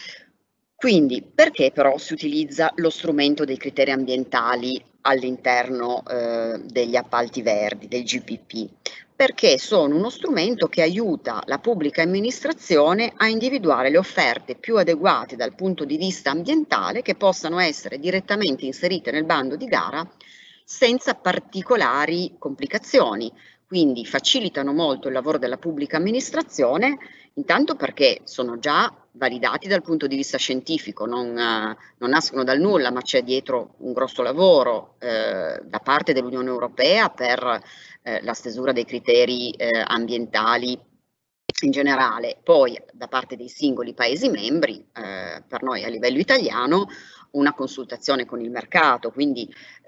Quindi perché però si utilizza lo strumento dei criteri ambientali all'interno degli appalti verdi, del GPP? Perché sono uno strumento che aiuta la pubblica amministrazione a individuare le offerte più adeguate dal punto di vista ambientale, che possano essere direttamente inserite nel bando di gara senza particolari complicazioni. Quindi facilitano molto il lavoro della pubblica amministrazione, intanto perché sono già validati dal punto di vista scientifico, non nascono dal nulla, ma c'è dietro un grosso lavoro da parte dell'Unione Europea per la stesura dei criteri ambientali in generale, poi da parte dei singoli Paesi membri, per noi a livello italiano, una consultazione con il mercato, quindi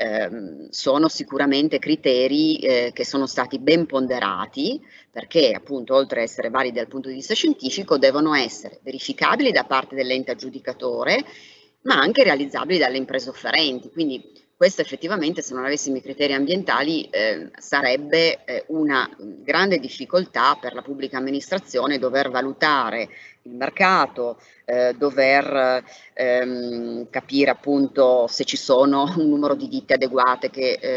sono sicuramente criteri che sono stati ben ponderati, perché appunto oltre a essere validi dal punto di vista scientifico devono essere verificabili da parte dell'ente aggiudicatore, ma anche realizzabili dalle imprese offerenti. Quindi questo effettivamente, se non avessimo i criteri ambientali, sarebbe una grande difficoltà per la pubblica amministrazione dover valutare il mercato, dover capire appunto se ci sono un numero di ditte adeguate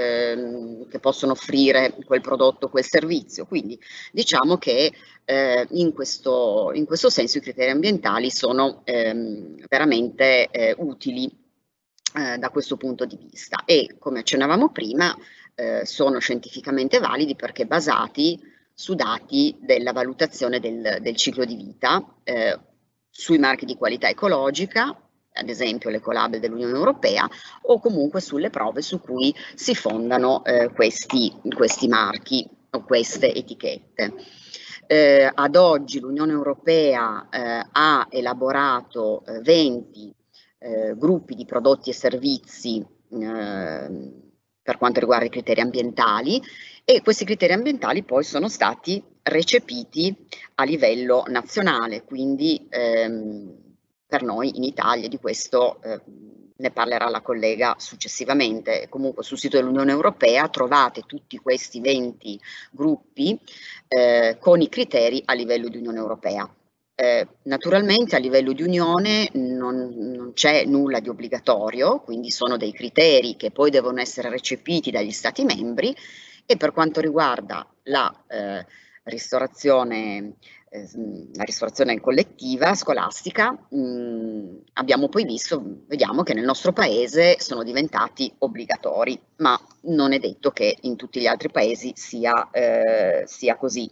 che possono offrire quel prodotto, quel servizio. Quindi diciamo che in questo senso i criteri ambientali sono veramente utili da questo punto di vista, e come accennavamo prima sono scientificamente validi perché basati su dati della valutazione del ciclo di vita, sui marchi di qualità ecologica, ad esempio l'Ecolabel dell'Unione Europea, o comunque sulle prove su cui si fondano questi marchi o queste etichette. Ad oggi l'Unione Europea ha elaborato 20 gruppi di prodotti e servizi per quanto riguarda i criteri ambientali, e questi criteri ambientali poi sono stati recepiti a livello nazionale, quindi per noi in Italia di questo ne parlerà la collega successivamente. Comunque sul sito dell'Unione Europea trovate tutti questi 20 gruppi con i criteri a livello di Unione Europea. Naturalmente a livello di Unione non c'è nulla di obbligatorio, quindi sono dei criteri che poi devono essere recepiti dagli Stati membri, e per quanto riguarda la ristorazione collettiva, scolastica, abbiamo poi vediamo che nel nostro paese sono diventati obbligatori, ma non è detto che in tutti gli altri paesi sia così.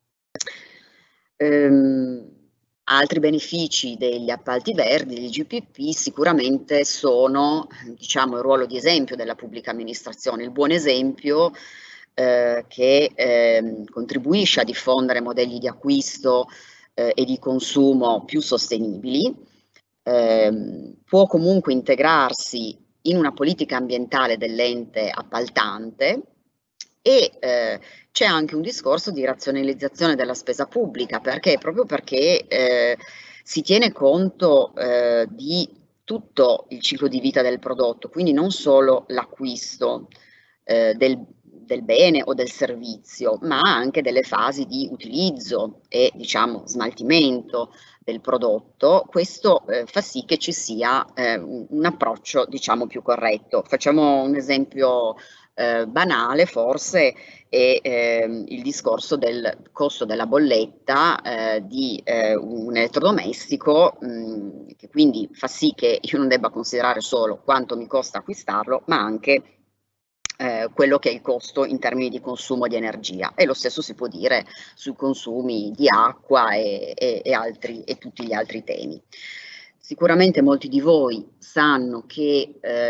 Altri benefici degli appalti verdi, degli GPP, sicuramente sono, diciamo, il ruolo di esempio della pubblica amministrazione, il buon esempio che contribuisce a diffondere modelli di acquisto e di consumo più sostenibili, può comunque integrarsi in una politica ambientale dell'ente appaltante, e c'è anche un discorso di razionalizzazione della spesa pubblica, proprio perché si tiene conto di tutto il ciclo di vita del prodotto, quindi non solo l'acquisto del bene o del servizio, ma anche delle fasi di utilizzo e, diciamo, smaltimento del prodotto. Questo fa sì che ci sia un approccio, diciamo, più corretto. Facciamo un esempio banale, forse, è il discorso del costo della bolletta di un elettrodomestico, che quindi fa sì che io non debba considerare solo quanto mi costa acquistarlo, ma anche quello che è il costo in termini di consumo di energia, e lo stesso si può dire sui consumi di acqua e tutti gli altri temi. Sicuramente molti di voi sanno che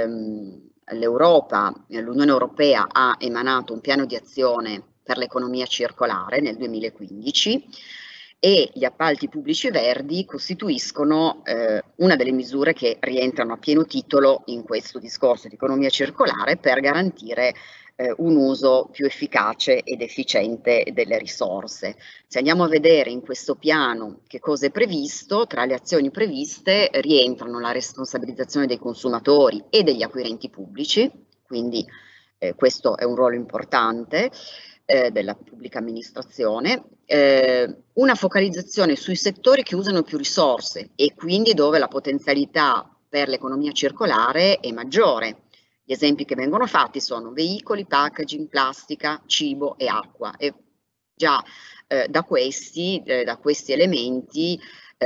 l'Unione Europea ha emanato un piano di azione per l'economia circolare nel 2015 e gli appalti pubblici verdi costituiscono una delle misure che rientrano a pieno titolo in questo discorso di economia circolare per garantire un uso più efficace ed efficiente delle risorse. Se andiamo a vedere in questo piano che cosa è previsto, tra le azioni previste rientrano la responsabilizzazione dei consumatori e degli acquirenti pubblici, quindi questo è un ruolo importante della pubblica amministrazione, una focalizzazione sui settori che usano più risorse e quindi dove la potenzialità per l'economia circolare è maggiore. Gli esempi che vengono fatti sono veicoli, packaging, plastica, cibo e acqua, e già da questi elementi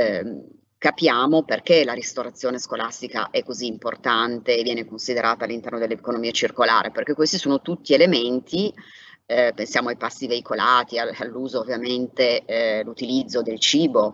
capiamo perché la ristorazione scolastica è così importante e viene considerata all'interno dell'economia circolare, perché questi sono tutti elementi, pensiamo ai pasti veicolati, all'uso ovviamente, l'utilizzo del cibo,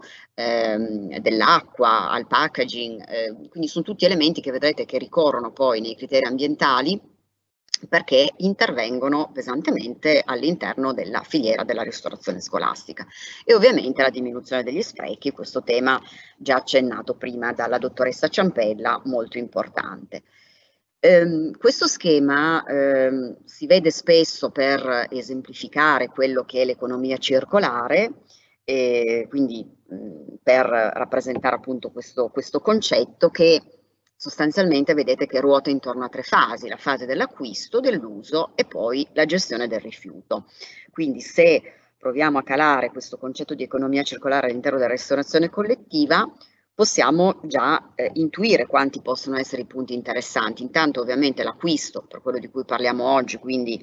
dell'acqua, al packaging, quindi sono tutti elementi che vedrete che ricorrono poi nei criteri ambientali perché intervengono pesantemente all'interno della filiera della ristorazione scolastica. E ovviamente la diminuzione degli sprechi, questo tema già accennato prima dalla dottoressa Ciampella, molto importante. Questo schema si vede spesso per esemplificare quello che è l'economia circolare, quindi per rappresentare appunto questo concetto che sostanzialmente vedete che ruota intorno a tre fasi: la fase dell'acquisto, dell'uso e poi la gestione del rifiuto. Quindi se proviamo a calare questo concetto di economia circolare all'interno della ristorazione collettiva, possiamo già intuire quanti possono essere i punti interessanti. Intanto ovviamente l'acquisto, per quello di cui parliamo oggi, quindi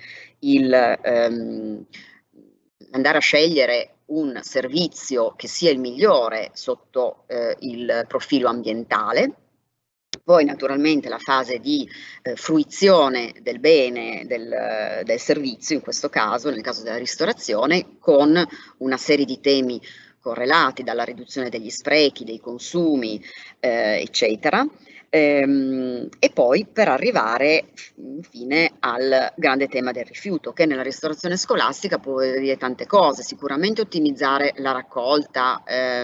andare a scegliere un servizio che sia il migliore sotto il profilo ambientale. Poi naturalmente la fase di fruizione del bene, del servizio, in questo caso, nel caso della ristorazione, con una serie di temi correlati dalla riduzione degli sprechi, dei consumi, eccetera. E poi per arrivare infine al grande tema del rifiuto, che nella ristorazione scolastica può dire tante cose: sicuramente ottimizzare la raccolta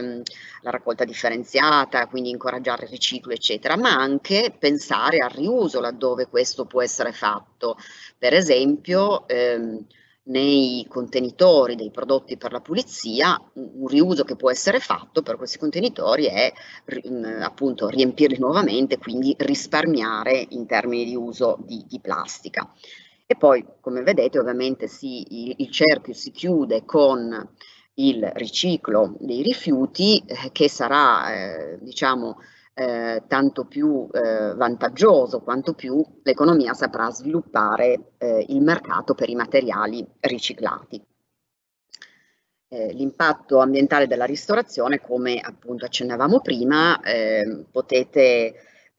differenziata, quindi incoraggiare il riciclo, eccetera, ma anche pensare al riuso laddove questo può essere fatto. Per esempio, nei contenitori dei prodotti per la pulizia, un riuso che può essere fatto per questi contenitori è appunto riempirli nuovamente, quindi risparmiare in termini di uso di plastica. E poi, come vedete, ovviamente il cerchio si chiude con il riciclo dei rifiuti, che sarà diciamo tanto più vantaggioso quanto più l'economia saprà sviluppare il mercato per i materiali riciclati. L'impatto ambientale della ristorazione, come appunto accennavamo prima, potete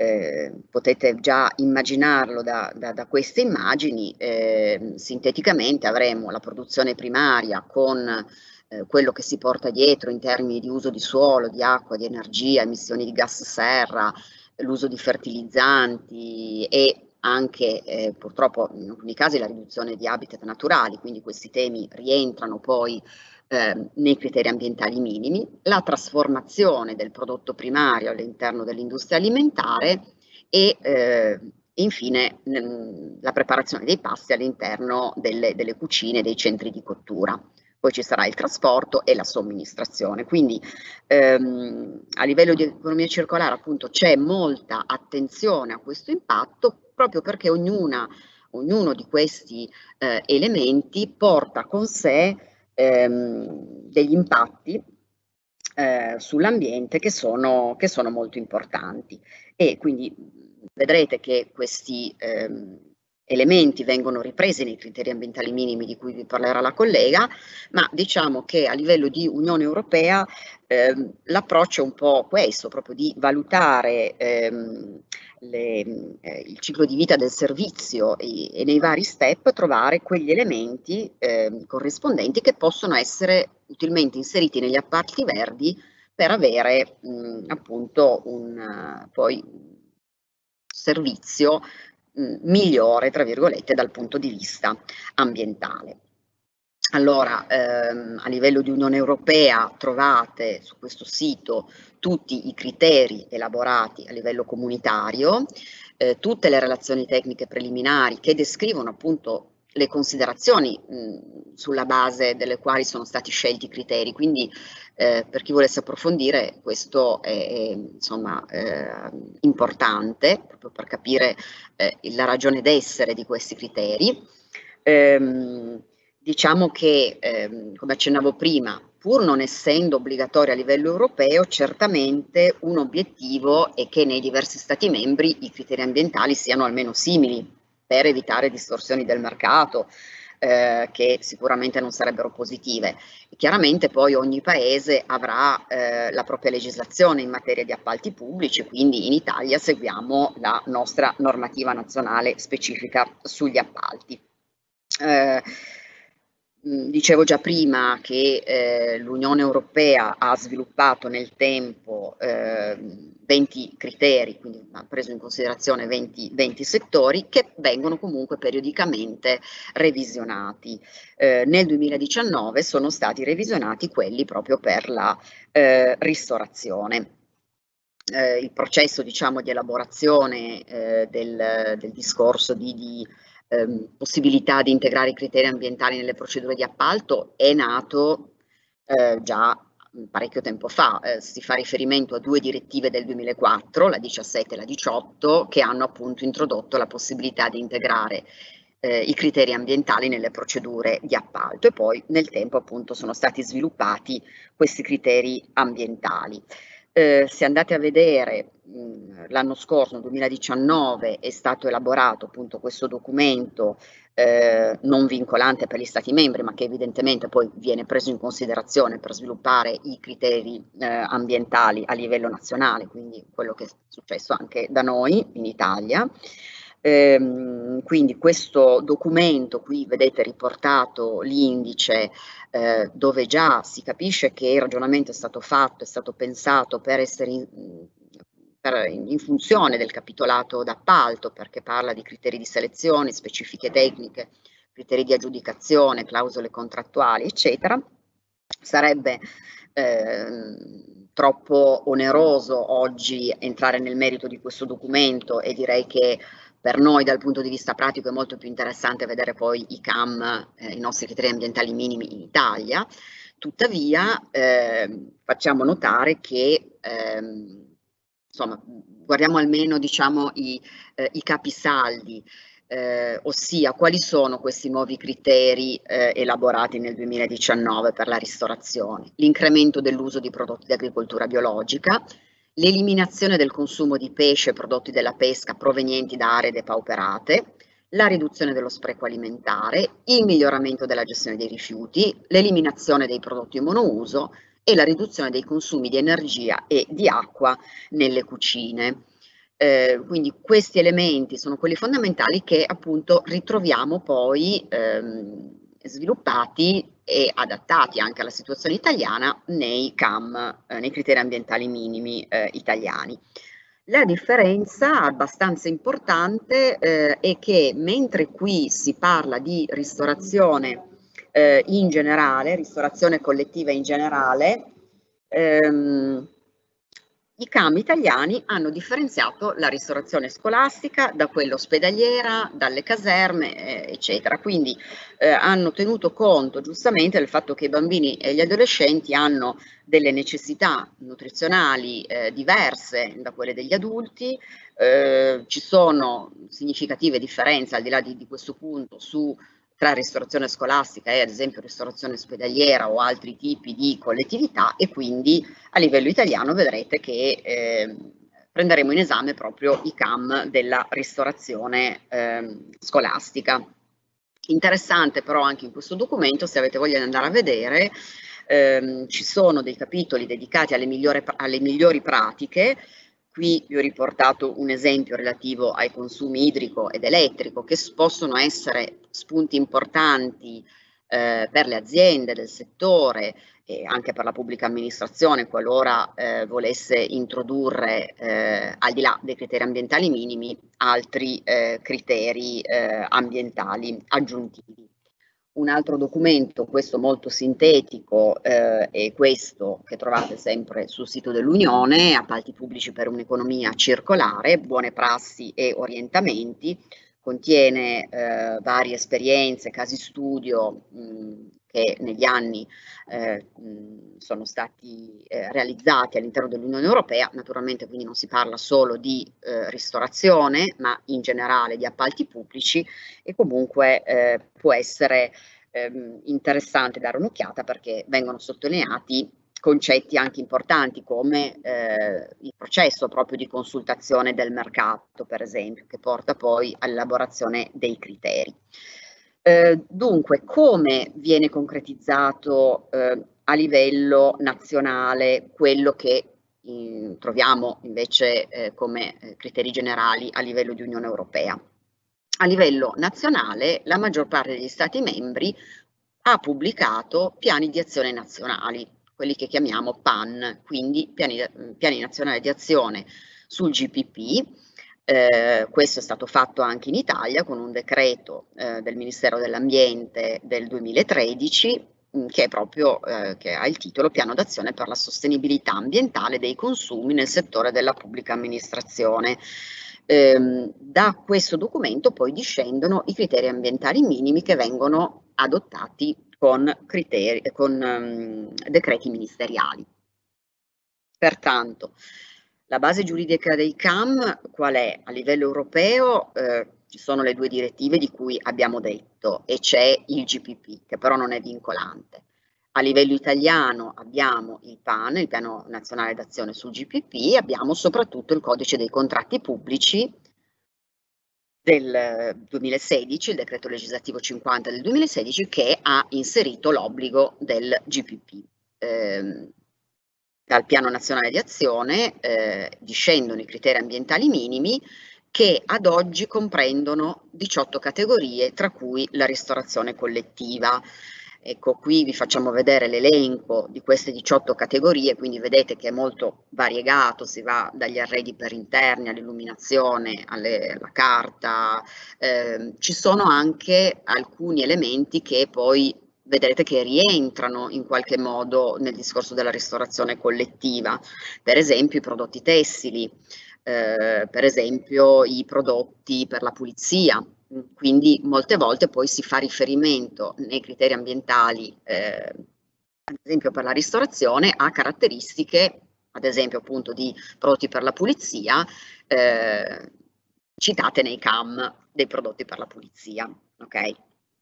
già immaginarlo da queste immagini. Sinteticamente avremo la produzione primaria con quello che si porta dietro in termini di uso di suolo, di acqua, di energia, emissioni di gas serra, l'uso di fertilizzanti e anche purtroppo in alcuni casi la riduzione di habitat naturali, quindi questi temi rientrano poi nei criteri ambientali minimi, la trasformazione del prodotto primario all'interno dell'industria alimentare e infine la preparazione dei pasti all'interno delle cucine, dei centri di cottura. Poi ci sarà il trasporto e la somministrazione. Quindi a livello di economia circolare appunto c'è molta attenzione a questo impatto, proprio perché ognuno di questi elementi porta con sé degli impatti sull'ambiente che sono molto importanti, e quindi vedrete che questi elementi vengono ripresi nei criteri ambientali minimi di cui vi parlerà la collega, ma diciamo che a livello di Unione Europea l'approccio è un po' questo, proprio di valutare il ciclo di vita del servizio e nei vari step trovare quegli elementi corrispondenti che possono essere utilmente inseriti negli appalti verdi per avere appunto poi servizio migliore, tra virgolette, dal punto di vista ambientale. Allora, a livello di Unione Europea trovate su questo sito tutti i criteri elaborati a livello comunitario, tutte le relazioni tecniche preliminari che descrivono appunto le considerazioni sulla base delle quali sono stati scelti i criteri, quindi per chi volesse approfondire questo è insomma importante proprio per capire la ragione d'essere di questi criteri. Diciamo che, come accennavo prima, pur non essendo obbligatorio a livello europeo, certamente un obiettivo è che nei diversi Stati membri i criteri ambientali siano almeno simili, per evitare distorsioni del mercato, che sicuramente non sarebbero positive. E chiaramente poi ogni paese avrà la propria legislazione in materia di appalti pubblici, quindi in Italia seguiamo la nostra normativa nazionale specifica sugli appalti. Dicevo già prima che l'Unione Europea ha sviluppato nel tempo 20 criteri, quindi ha preso in considerazione 20 settori che vengono comunque periodicamente revisionati. Nel 2019 sono stati revisionati quelli proprio per la ristorazione. Il processo, diciamo, di elaborazione del discorso di possibilità di integrare i criteri ambientali nelle procedure di appalto è nato già parecchio tempo fa. Si fa riferimento a due direttive del 2004, la 17 e la 18, che hanno appunto introdotto la possibilità di integrare i criteri ambientali nelle procedure di appalto, e poi nel tempo appunto sono stati sviluppati questi criteri ambientali. Se andate a vedere l'anno scorso, nel 2019, è stato elaborato appunto questo documento non vincolante per gli Stati membri, ma che evidentemente poi viene preso in considerazione per sviluppare i criteri ambientali a livello nazionale, quindi quello che è successo anche da noi in Italia. Quindi questo documento, qui vedete riportato l'indice dove già si capisce che il ragionamento è stato fatto, è stato pensato per essere in funzione del capitolato d'appalto, perché parla di criteri di selezione, specifiche tecniche, criteri di aggiudicazione, clausole contrattuali, eccetera. Sarebbe troppo oneroso oggi entrare nel merito di questo documento, e direi che per noi dal punto di vista pratico è molto più interessante vedere poi i CAM, i nostri criteri ambientali minimi in Italia. Tuttavia facciamo notare che insomma, guardiamo almeno, diciamo, i capisaldi, ossia quali sono questi nuovi criteri elaborati nel 2019 per la ristorazione: l'incremento dell'uso di prodotti di agricoltura biologica, l'eliminazione del consumo di pesce e prodotti della pesca provenienti da aree depauperate, la riduzione dello spreco alimentare, il miglioramento della gestione dei rifiuti, l'eliminazione dei prodotti monouso e la riduzione dei consumi di energia e di acqua nelle cucine. Quindi questi elementi sono quelli fondamentali che appunto ritroviamo poi sviluppati e adattati anche alla situazione italiana nei CAM, nei criteri ambientali minimi italiani. La differenza abbastanza importante è che mentre qui si parla di ristorazione in generale, ristorazione collettiva in generale, i CAM italiani hanno differenziato la ristorazione scolastica da quella ospedaliera, dalle caserme, eccetera. Quindi hanno tenuto conto giustamente del fatto che i bambini e gli adolescenti hanno delle necessità nutrizionali diverse da quelle degli adulti. Ci sono significative differenze, al di là di questo punto, tra ristorazione scolastica e ad esempio ristorazione ospedaliera o altri tipi di collettività, e quindi a livello italiano vedrete che prenderemo in esame proprio i CAM della ristorazione scolastica. Interessante però anche in questo documento, se avete voglia di andare a vedere, ci sono dei capitoli dedicati alle migliori pratiche. Qui vi ho riportato un esempio relativo ai consumi idrico ed elettrico, che possono essere spunti importanti per le aziende del settore e anche per la pubblica amministrazione, qualora volesse introdurre, al di là dei criteri ambientali minimi, altri criteri ambientali aggiuntivi. Un altro documento, questo molto sintetico, è questo che trovate sempre sul sito dell'Unione, Appalti pubblici per un'economia circolare, buone prassi e orientamenti. Contiene varie esperienze, casi studio che negli anni sono stati realizzati all'interno dell'Unione Europea. Naturalmente quindi non si parla solo di ristorazione, ma in generale di appalti pubblici, e comunque può essere interessante dare un'occhiata, perché vengono sottolineati concetti anche importanti come il processo proprio di consultazione del mercato, per esempio, che porta poi all'elaborazione dei criteri. Dunque, come viene concretizzato a livello nazionale quello che troviamo invece come criteri generali a livello di Unione Europea? A livello nazionale la maggior parte degli Stati membri ha pubblicato piani di azione nazionali, quelli che chiamiamo PAN, quindi piani nazionali di azione sul GPP. Questo è stato fatto anche in Italia con un decreto del Ministero dell'Ambiente del 2013, che è proprio che ha il titolo Piano d'azione per la sostenibilità ambientale dei consumi nel settore della pubblica amministrazione. Da questo documento poi discendono i criteri ambientali minimi che vengono adottati con decreti ministeriali. Pertanto, la base giuridica dei CAM qual è? A livello europeo ci sono le due direttive di cui abbiamo detto, e c'è il GPP, che però non è vincolante. A livello italiano abbiamo il PAN, il Piano Nazionale d'Azione sul GPP, e abbiamo soprattutto il Codice dei Contratti Pubblici del 2016, il decreto legislativo 50 del 2016, che ha inserito l'obbligo del GPP. Dal Piano Nazionale di Azione discendono i criteri ambientali minimi, che ad oggi comprendono 18 categorie, tra cui la ristorazione collettiva. Ecco, qui vi facciamo vedere l'elenco di queste 18 categorie, quindi vedete che è molto variegato, si va dagli arredi per interni all'illuminazione, alla carta. Ci sono anche alcuni elementi che poi vedrete che rientrano in qualche modo nel discorso della ristorazione collettiva, per esempio i prodotti tessili, per esempio i prodotti per la pulizia. Quindi molte volte poi si fa riferimento nei criteri ambientali, ad esempio per la ristorazione, a caratteristiche, ad esempio appunto di prodotti per la pulizia, citate nei CAM dei prodotti per la pulizia. Ok?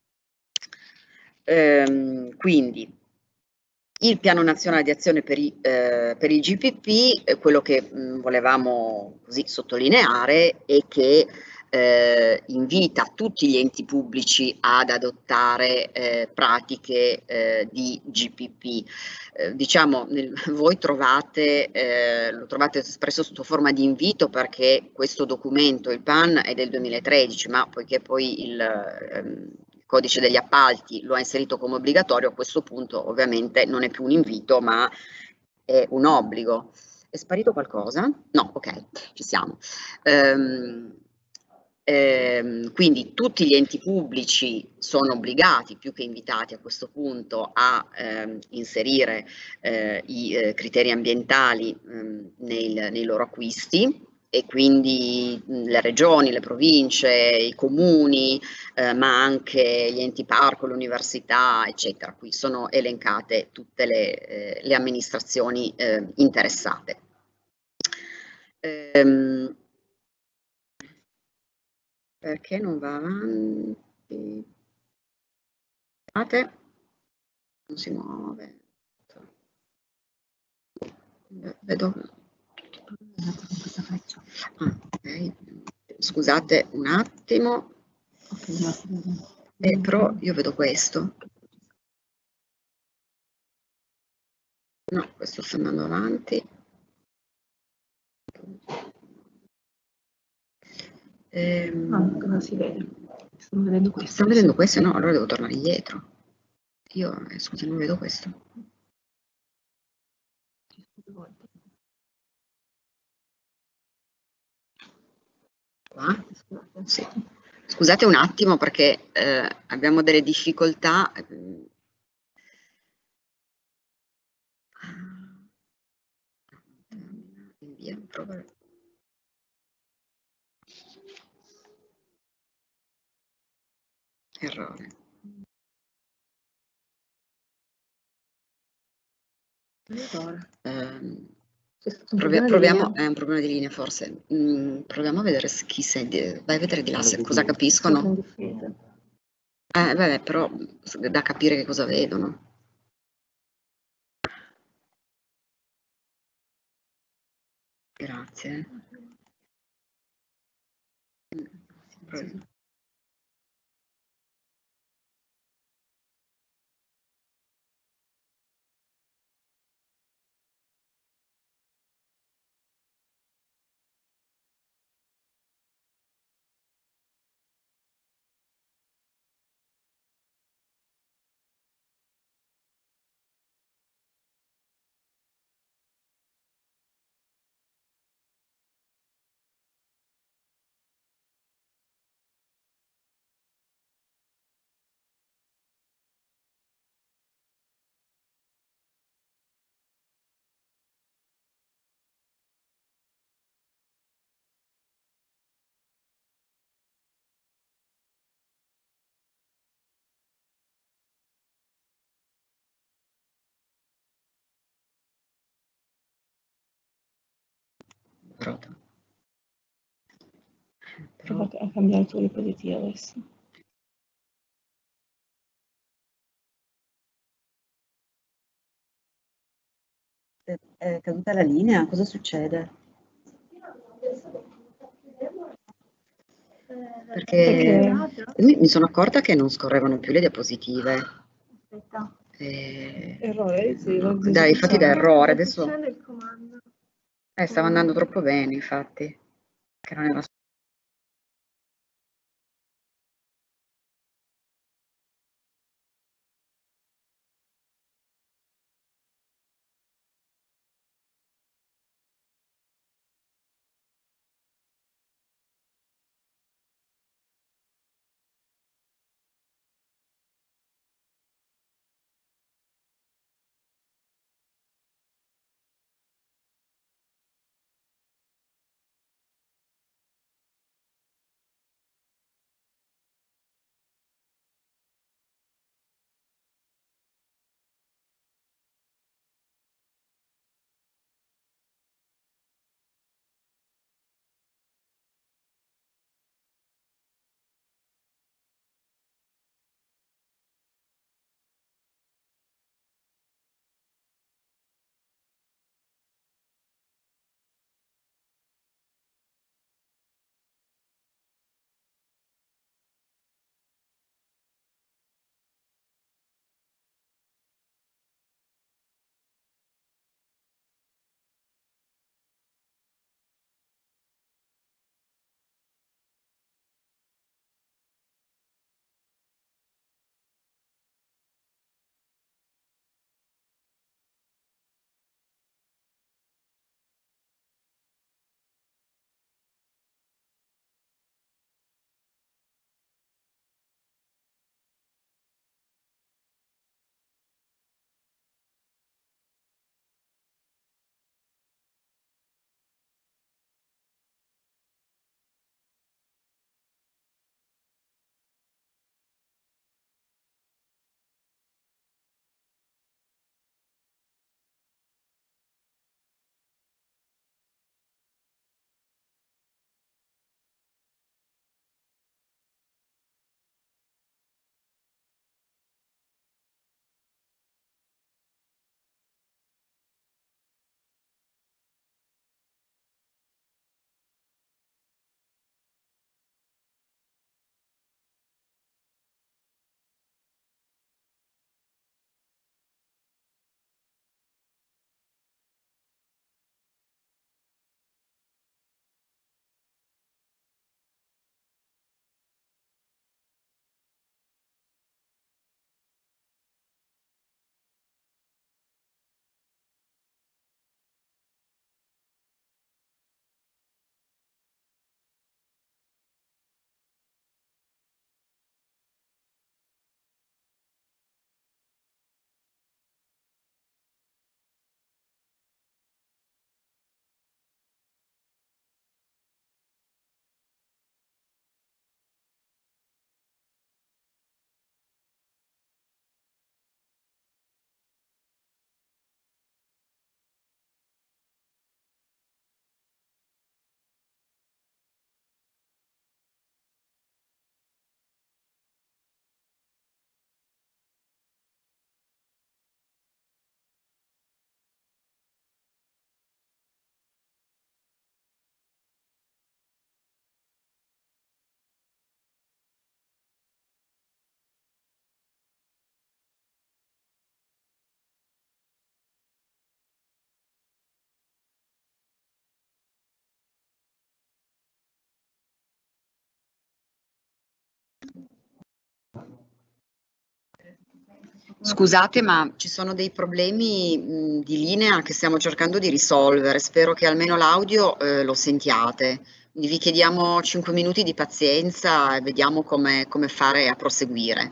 Quindi il Piano Nazionale di Azione per il GPP, quello che volevamo così sottolineare è che invita tutti gli enti pubblici ad adottare pratiche di GPP. Diciamo, voi lo trovate espresso sotto forma di invito, perché questo documento, il PAN, è del 2013, ma poiché poi il Codice degli appalti lo ha inserito come obbligatorio, a questo punto ovviamente non è più un invito, ma è un obbligo. È sparito qualcosa? No, ok, ci siamo. Quindi tutti gli enti pubblici sono obbligati, più che invitati a questo punto, a inserire i criteri ambientali nei loro acquisti, e quindi le regioni, le province, i comuni, ma anche gli enti parco, le università, eccetera. Qui sono elencate tutte le amministrazioni interessate. Perché non va avanti? Guardate, non si muove. Vedo. Okay. Scusate un attimo. Però io vedo questo. No, questo sta andando avanti. Non si vede. Sto vedendo questo. Sto vedendo questo? No, allora devo tornare indietro. Io, scusa, non vedo questo. Qua? Sì. Scusate un attimo perché abbiamo delle difficoltà. Errore. Proviamo, è un problema di linea forse. Proviamo a vedere chi sei. Vai a vedere di là cosa capiscono. Beh, però da capire che cosa vedono. Grazie. Pronto. Prova a cambiare tu le positive adesso. È caduta la linea? Cosa succede? Perché mi sono accorta che non scorrevano più le diapositive. Aspetta. Errore? Sì, dai, infatti da errore adesso. Stava andando troppo bene, infatti. Che non era Scusate, ma ci sono dei problemi di linea che stiamo cercando di risolvere. Spero che almeno l'audio lo sentiate. Quindi vi chiediamo 5 minuti di pazienza e vediamo come fare a proseguire.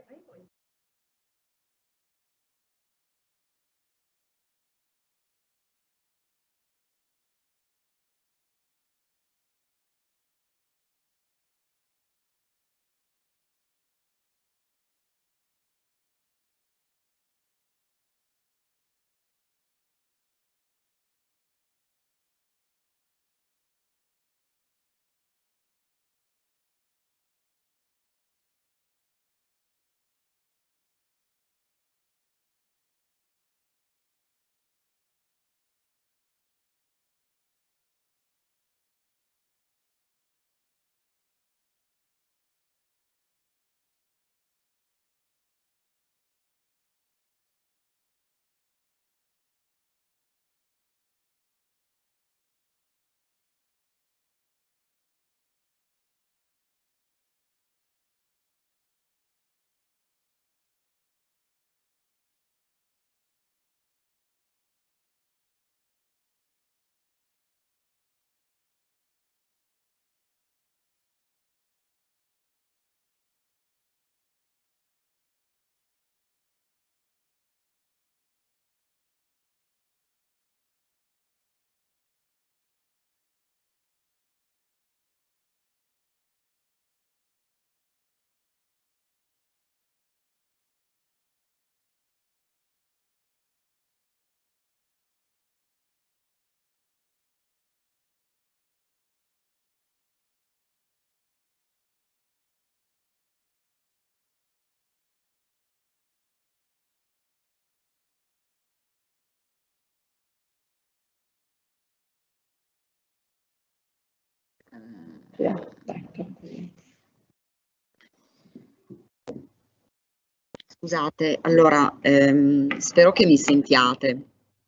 Scusate, allora spero che mi sentiate.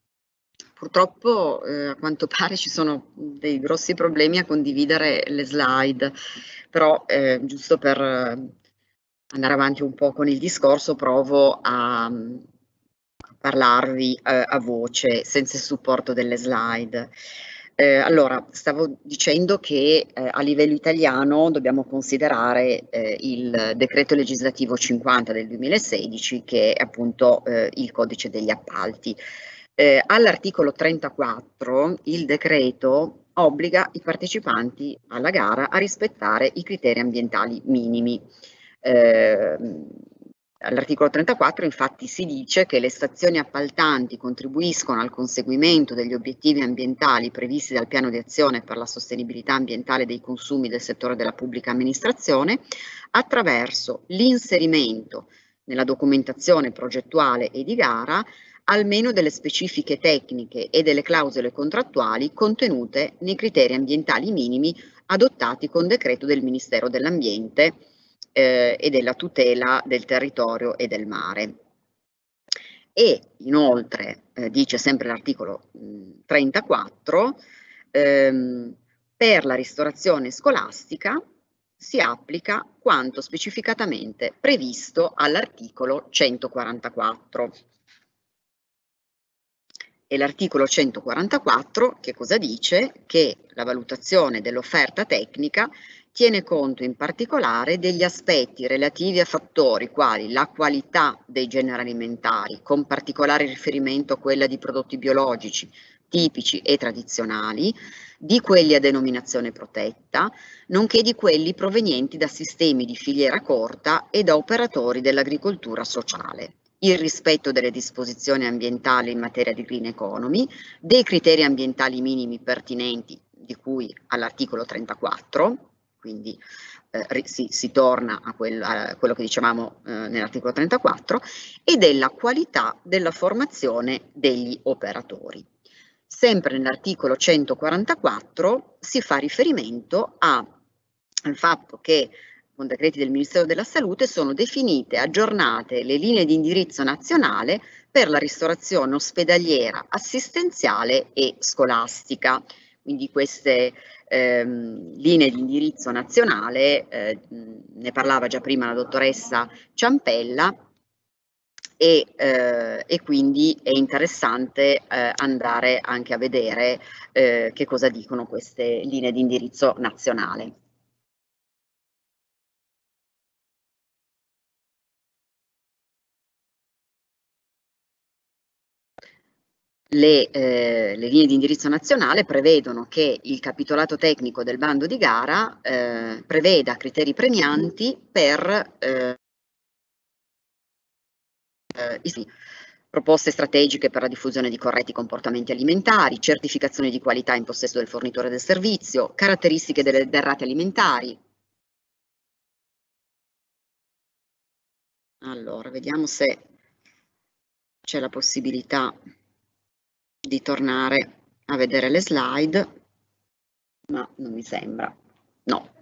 Purtroppo a quanto pare ci sono dei grossi problemi a condividere le slide, però giusto per andare avanti un po' con il discorso provo a parlarvi a voce senza il supporto delle slide. Allora, stavo dicendo che a livello italiano dobbiamo considerare il decreto legislativo 50 del 2016, che è appunto il codice degli appalti. All'articolo 34 il decreto obbliga i partecipanti alla gara a rispettare i criteri ambientali minimi. All'articolo 34 infatti si dice che le stazioni appaltanti contribuiscono al conseguimento degli obiettivi ambientali previsti dal piano di azione per la sostenibilità ambientale dei consumi del settore della pubblica amministrazione attraverso l'inserimento nella documentazione progettuale e di gara almeno delle specifiche tecniche e delle clausole contrattuali contenute nei criteri ambientali minimi adottati con decreto del Ministero dell'Ambiente e della tutela del territorio e del mare. E inoltre, dice sempre l'articolo 34, per la ristorazione scolastica si applica quanto specificatamente previsto all'articolo 144. E l'articolo 144 che cosa dice? Che la valutazione dell'offerta tecnica tiene conto in particolare degli aspetti relativi a fattori quali la qualità dei generi alimentari, con particolare riferimento a quella di prodotti biologici, tipici e tradizionali, di quelli a denominazione protetta, nonché di quelli provenienti da sistemi di filiera corta e da operatori dell'agricoltura sociale. Il rispetto delle disposizioni ambientali in materia di green economy, dei criteri ambientali minimi pertinenti di cui all'articolo 34, quindi si torna a quello che dicevamo nell'articolo 34, e della qualità della formazione degli operatori. Sempre nell'articolo 144 si fa riferimento al fatto che con decreti del Ministero della Salute sono definite e aggiornate le linee di indirizzo nazionale per la ristorazione ospedaliera, assistenziale e scolastica. Quindi queste linee di indirizzo nazionale, ne parlava già prima la dottoressa Ciampella, e quindi è interessante andare anche a vedere che cosa dicono queste linee di indirizzo nazionale. Le linee di indirizzo nazionale prevedono che il capitolato tecnico del bando di gara preveda criteri premianti per proposte strategiche per la diffusione di corretti comportamenti alimentari, certificazioni di qualità in possesso del fornitore del servizio, caratteristiche delle derrate alimentari. Allora, vediamo se c'è la possibilità di tornare a vedere le slide, ma non mi sembra. No.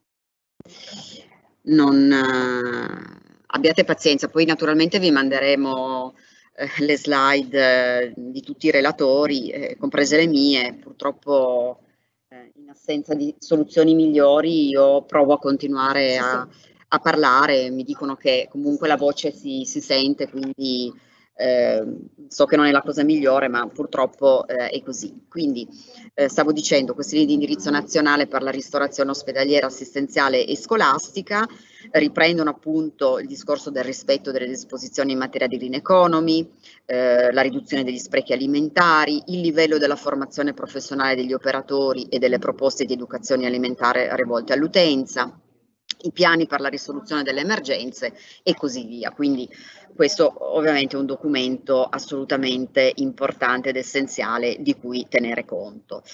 Abbiate pazienza, poi naturalmente vi manderemo le slide di tutti i relatori, comprese le mie. Purtroppo in assenza di soluzioni migliori io provo a continuare a parlare, mi dicono che comunque la voce si sente, quindi so che non è la cosa migliore, ma purtroppo è così. Quindi stavo dicendo, queste linee di indirizzo nazionale per la ristorazione ospedaliera, assistenziale e scolastica riprendono appunto il discorso del rispetto delle disposizioni in materia di green economy, la riduzione degli sprechi alimentari, il livello della formazione professionale degli operatori e delle proposte di educazione alimentare rivolte all'utenza, i piani per la risoluzione delle emergenze e così via. Quindi questo ovviamente è un documento assolutamente importante ed essenziale di cui tenere conto.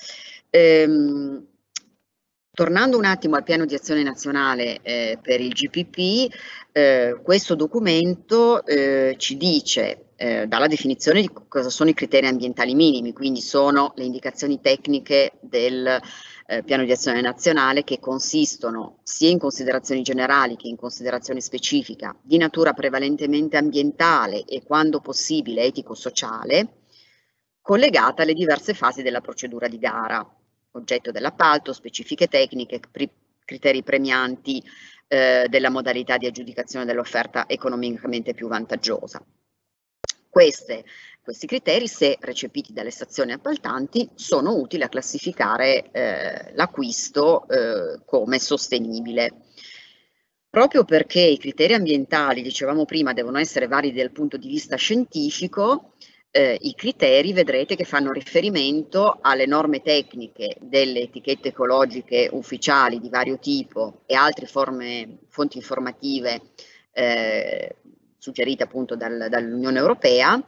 Tornando un attimo al piano di azione nazionale per il GPP, questo documento ci dice dalla definizione di cosa sono i criteri ambientali minimi, quindi sono le indicazioni tecniche del piano di azione nazionale, che consistono sia in considerazioni generali che in considerazioni specifiche di natura prevalentemente ambientale e quando possibile etico-sociale, collegata alle diverse fasi della procedura di gara, oggetto dell'appalto, specifiche tecniche, criteri premianti della modalità di aggiudicazione dell'offerta economicamente più vantaggiosa. Questi criteri, se recepiti dalle stazioni appaltanti, sono utili a classificare l'acquisto come sostenibile. Proprio perché i criteri ambientali, dicevamo prima, devono essere validi dal punto di vista scientifico, i criteri vedrete che fanno riferimento alle norme tecniche delle etichette ecologiche ufficiali di vario tipo e altre fonti informative suggerite appunto dall'Unione Europea,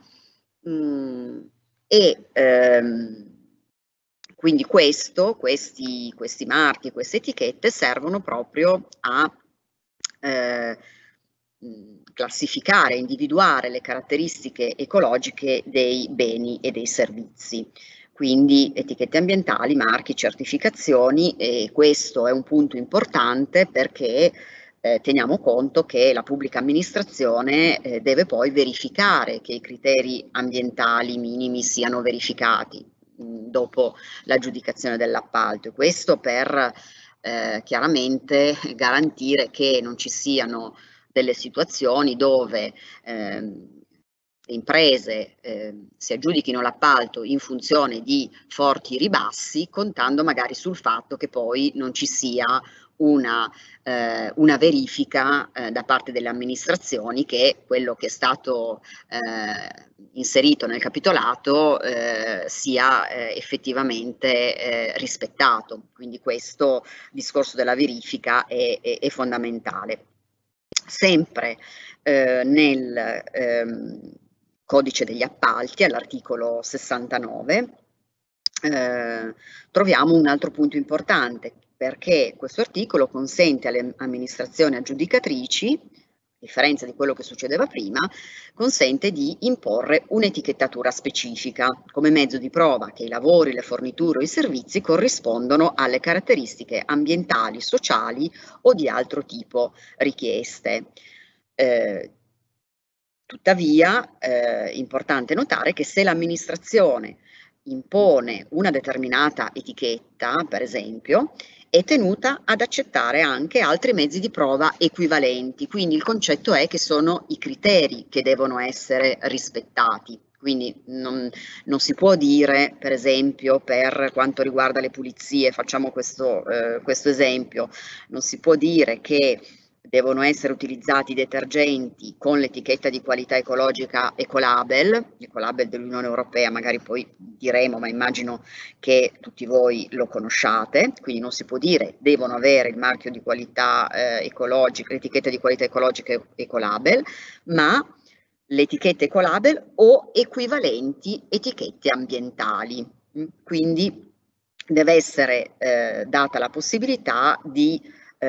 quindi questi marchi, queste etichette servono proprio a classificare, individuare le caratteristiche ecologiche dei beni e dei servizi. Quindi etichette ambientali, marchi, certificazioni, e questo è un punto importante perché teniamo conto che la pubblica amministrazione deve poi verificare che i criteri ambientali minimi siano verificati dopo l'aggiudicazione dell'appalto, e questo per chiaramente garantire che non ci siano delle situazioni dove le imprese si aggiudichino l'appalto in funzione di forti ribassi, contando magari sul fatto che poi non ci sia una verifica da parte delle amministrazioni che quello che è stato inserito nel capitolato sia effettivamente rispettato. Quindi questo discorso della verifica è fondamentale. Sempre nel codice degli appalti, all'articolo 69, troviamo un altro punto importante, perché questo articolo consente alle amministrazioni aggiudicatrici, a differenza di quello che succedeva prima, consente di imporre un'etichettatura specifica come mezzo di prova che i lavori, le forniture o i servizi corrispondono alle caratteristiche ambientali, sociali o di altro tipo richieste. Tuttavia, è importante notare che se l'amministrazione impone una determinata etichetta, per esempio, è tenuta ad accettare anche altri mezzi di prova equivalenti, quindi il concetto è che sono i criteri che devono essere rispettati. Quindi non si può dire, per esempio, per quanto riguarda le pulizie, facciamo questo esempio, non si può dire che devono essere utilizzati detergenti con l'etichetta di qualità ecologica Ecolabel dell'Unione Europea, magari poi diremo, ma immagino che tutti voi lo conosciate, quindi non si può dire devono avere il marchio di qualità ecologica, l'etichetta di qualità ecologica Ecolabel, ma l'etichetta Ecolabel o equivalenti etichette ambientali. Quindi deve essere data la possibilità di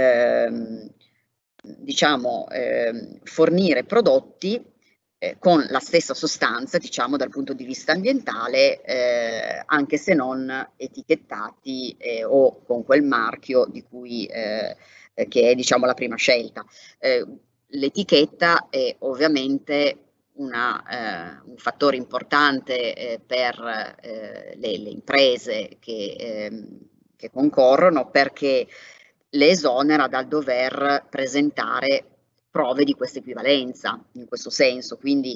fornire prodotti con la stessa sostanza, diciamo, dal punto di vista ambientale, anche se non etichettati o con quel marchio di cui che è, diciamo, la prima scelta. L'etichetta è ovviamente un fattore importante per le imprese che concorrono, perché le esonera dal dover presentare prove di questa equivalenza, in questo senso. Quindi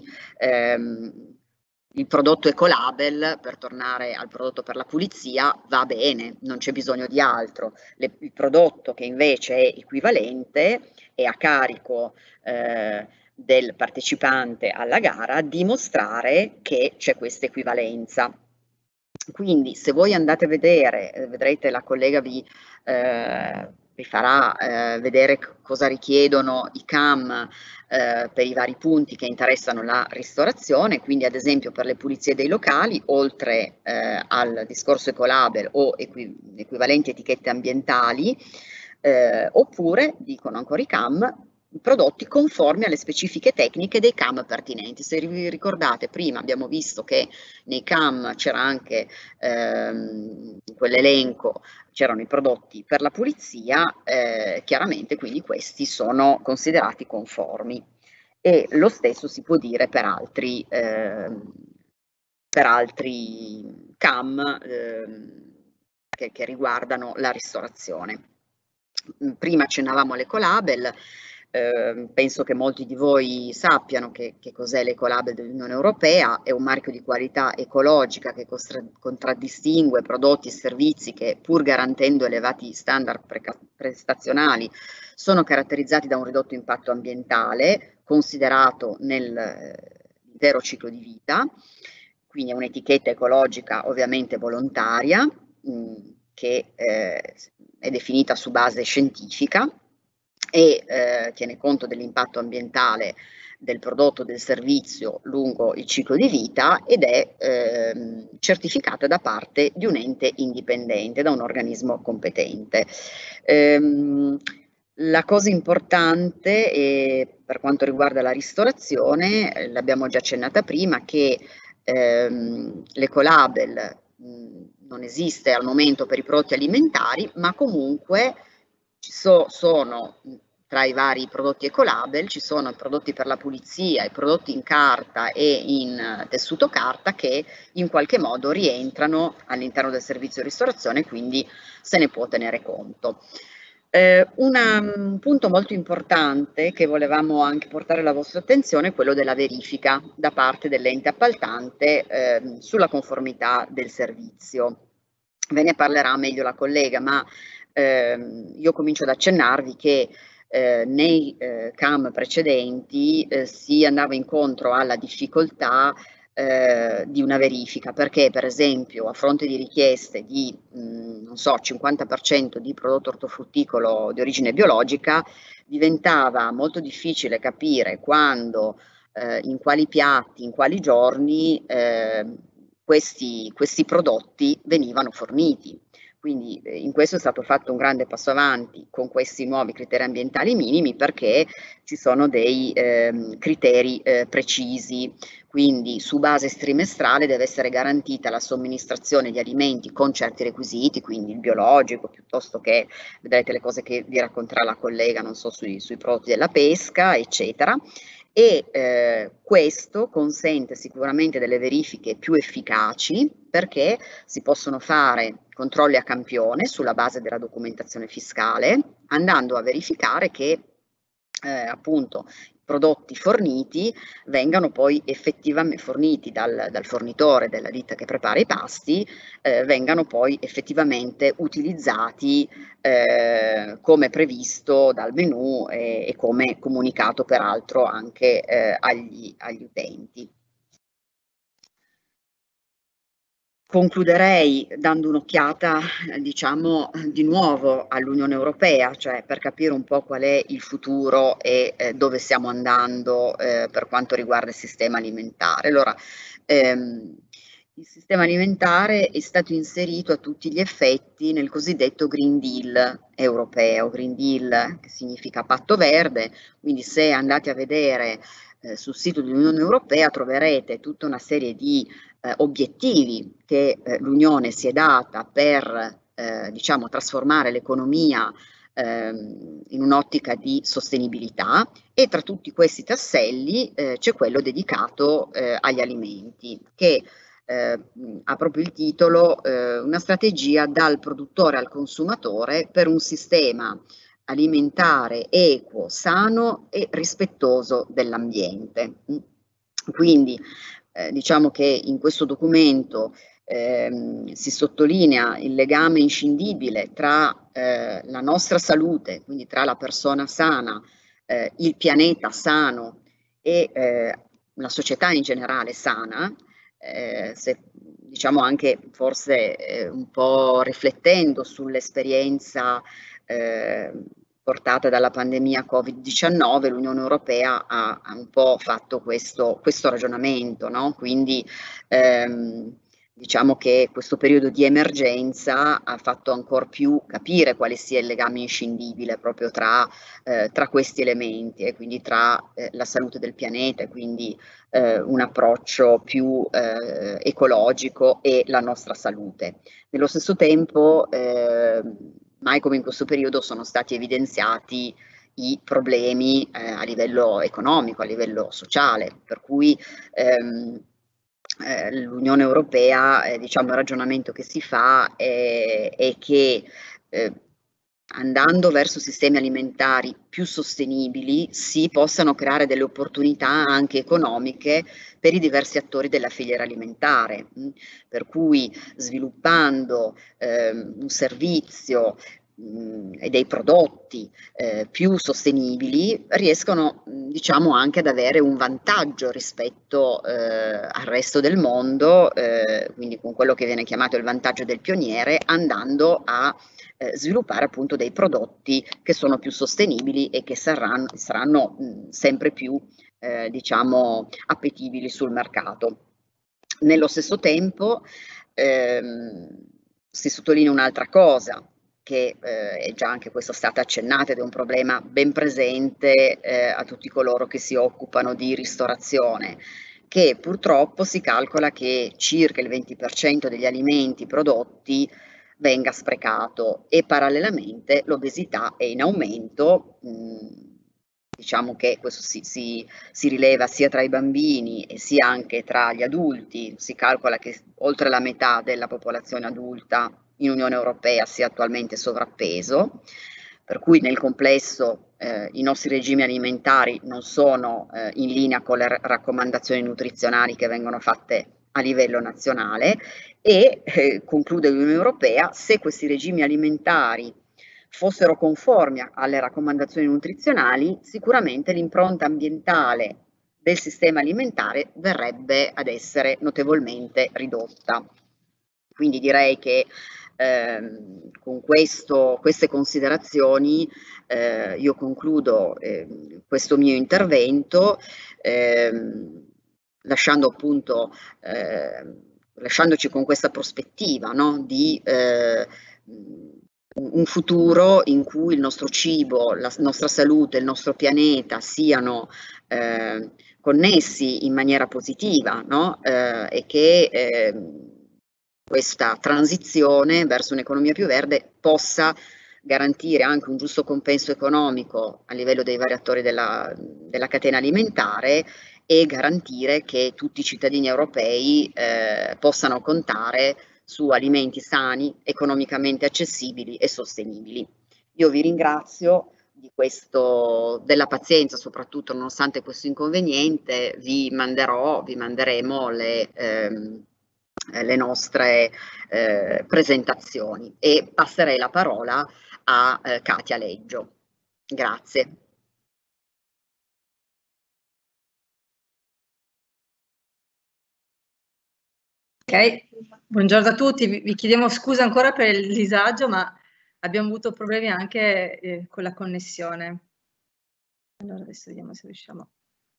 il prodotto Ecolabel, per tornare al prodotto per la pulizia, va bene, non c'è bisogno di altro. Il prodotto che invece è equivalente è a carico del partecipante alla gara dimostrare che c'è questa equivalenza. Quindi se voi andate a vedere, vedrete la collega vi farà vedere cosa richiedono i CAM per i vari punti che interessano la ristorazione, quindi ad esempio per le pulizie dei locali, oltre al discorso Ecolabel o equivalenti etichette ambientali, oppure, dicono ancora i CAM, prodotti conformi alle specifiche tecniche dei CAM pertinenti. Se vi ricordate, prima abbiamo visto che nei CAM c'era anche in quell'elenco c'erano i prodotti per la pulizia, chiaramente quindi questi sono considerati conformi, e lo stesso si può dire per altri CAM che riguardano la ristorazione. Prima accennavamo all'Ecolabel. Penso che molti di voi sappiano che cos'è l'Ecolabel dell'Unione Europea. È un marchio di qualità ecologica che contraddistingue prodotti e servizi che, pur garantendo elevati standard prestazionali, sono caratterizzati da un ridotto impatto ambientale considerato nell'intero ciclo di vita. Quindi è un'etichetta ecologica ovviamente volontaria, che è definita su base scientifica e tiene conto dell'impatto ambientale del prodotto o del servizio lungo il ciclo di vita, ed è certificata da parte di un ente indipendente, da un organismo competente. La cosa importante per quanto riguarda la ristorazione, l'abbiamo già accennata prima, che l'Ecolabel non esiste al momento per i prodotti alimentari, ma comunque ci sono tra i vari prodotti Ecolabel, ci sono i prodotti per la pulizia, i prodotti in carta e in tessuto carta che in qualche modo rientrano all'interno del servizio di ristorazione, quindi se ne può tenere conto. Un punto molto importante che volevamo anche portare alla vostra attenzione è quello della verifica da parte dell'ente appaltante sulla conformità del servizio. Ve ne parlerà meglio la collega, ma io comincio ad accennarvi che nei CAM precedenti si andava incontro alla difficoltà di una verifica, perché per esempio a fronte di richieste di non so, 50% di prodotto ortofrutticolo di origine biologica, diventava molto difficile capire quando, in quali piatti, in quali giorni questi prodotti venivano forniti. Quindi in questo è stato fatto un grande passo avanti con questi nuovi criteri ambientali minimi, perché ci sono dei criteri precisi. Quindi su base trimestrale deve essere garantita la somministrazione di alimenti con certi requisiti, quindi il biologico, piuttosto che, vedrete le cose che vi racconterà la collega, non so, sui prodotti della pesca, eccetera. E questo consente sicuramente delle verifiche più efficaci, perché si possono fare controlli a campione sulla base della documentazione fiscale, andando a verificare che appunto i prodotti forniti vengano poi effettivamente forniti dal fornitore della ditta che prepara i pasti, vengano poi effettivamente utilizzati come previsto dal menù e come comunicato peraltro anche agli utenti. Concluderei dando un'occhiata, diciamo, di nuovo all'Unione Europea, cioè per capire un po' qual è il futuro e dove stiamo andando per quanto riguarda il sistema alimentare. Allora, il sistema alimentare è stato inserito a tutti gli effetti nel cosiddetto Green Deal europeo, Green Deal che significa patto verde, quindi se andate a vedere sul sito dell'Unione Europea troverete tutta una serie di obiettivi che l'Unione si è data per diciamo, trasformare l'economia in un'ottica di sostenibilità, e tra tutti questi tasselli c'è quello dedicato agli alimenti, che ha proprio il titolo una strategia dal produttore al consumatore per un sistema alimentare equo, sano e rispettoso dell'ambiente. Quindi diciamo che in questo documento si sottolinea il legame inscindibile tra la nostra salute, quindi tra la persona sana, il pianeta sano e la società in generale sana, se, diciamo anche forse un po' riflettendo sull'esperienza portata dalla pandemia Covid-19, l'Unione Europea ha un po' fatto questo ragionamento, no? Quindi diciamo che questo periodo di emergenza ha fatto ancor più capire quale sia il legame inscindibile proprio tra questi elementi, e quindi tra la salute del pianeta, e quindi un approccio più ecologico, e la nostra salute. Nello stesso tempo, mai come in questo periodo sono stati evidenziati i problemi a livello economico, a livello sociale, per cui l'Unione Europea, diciamo, il ragionamento che si fa è che andando verso sistemi alimentari più sostenibili si possano creare delle opportunità anche economiche per i diversi attori della filiera alimentare, per cui sviluppando un servizio e dei prodotti più sostenibili riescono, diciamo, anche ad avere un vantaggio rispetto al resto del mondo, quindi con quello che viene chiamato il vantaggio del pioniere, andando a sviluppare appunto dei prodotti che sono più sostenibili e che saranno sempre più diciamo appetibili sul mercato. Nello stesso tempo si sottolinea un'altra cosa, che è già anche questa stata accennata, ed è un problema ben presente a tutti coloro che si occupano di ristorazione, che purtroppo si calcola che circa il 20% degli alimenti prodotti venga sprecato, e parallelamente l'obesità è in aumento. Diciamo che questo si rileva sia tra i bambini e sia anche tra gli adulti. Si calcola che oltre la metà della popolazione adulta in Unione Europea sia attualmente sovrappeso, per cui nel complesso i nostri regimi alimentari non sono in linea con le raccomandazioni nutrizionali che vengono fatte a livello nazionale, e conclude l'Unione Europea: se questi regimi alimentari fossero conformi alle raccomandazioni nutrizionali, sicuramente l'impronta ambientale del sistema alimentare verrebbe ad essere notevolmente ridotta. Quindi direi che con queste considerazioni io concludo questo mio intervento, lasciando appunto lasciandoci con questa prospettiva, no? Di un futuro in cui il nostro cibo, la nostra salute, il nostro pianeta siano connessi in maniera positiva, no? E che questa transizione verso un'economia più verde possa garantire anche un giusto compenso economico a livello dei vari attori della catena alimentare, e garantire che tutti i cittadini europei possano contare su alimenti sani, economicamente accessibili e sostenibili. Io vi ringrazio della pazienza, soprattutto nonostante questo inconveniente. Vi manderemo le nostre presentazioni e passerei la parola a Katia Leggio. Grazie. Ok, buongiorno a tutti, vi chiediamo scusa ancora per il disagio, ma abbiamo avuto problemi anche con la connessione. Allora adesso vediamo se riusciamo.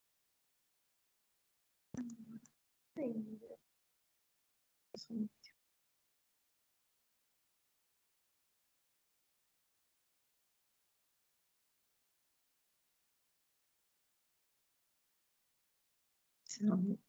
Se no...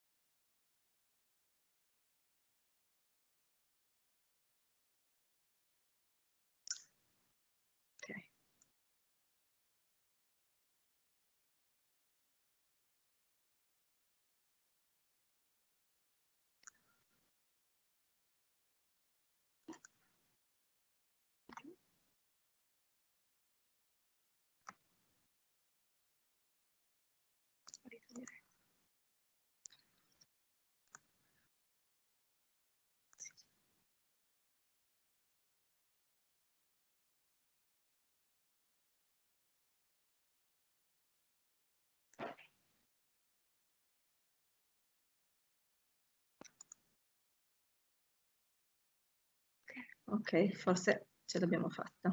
Ok, forse ce l'abbiamo fatta.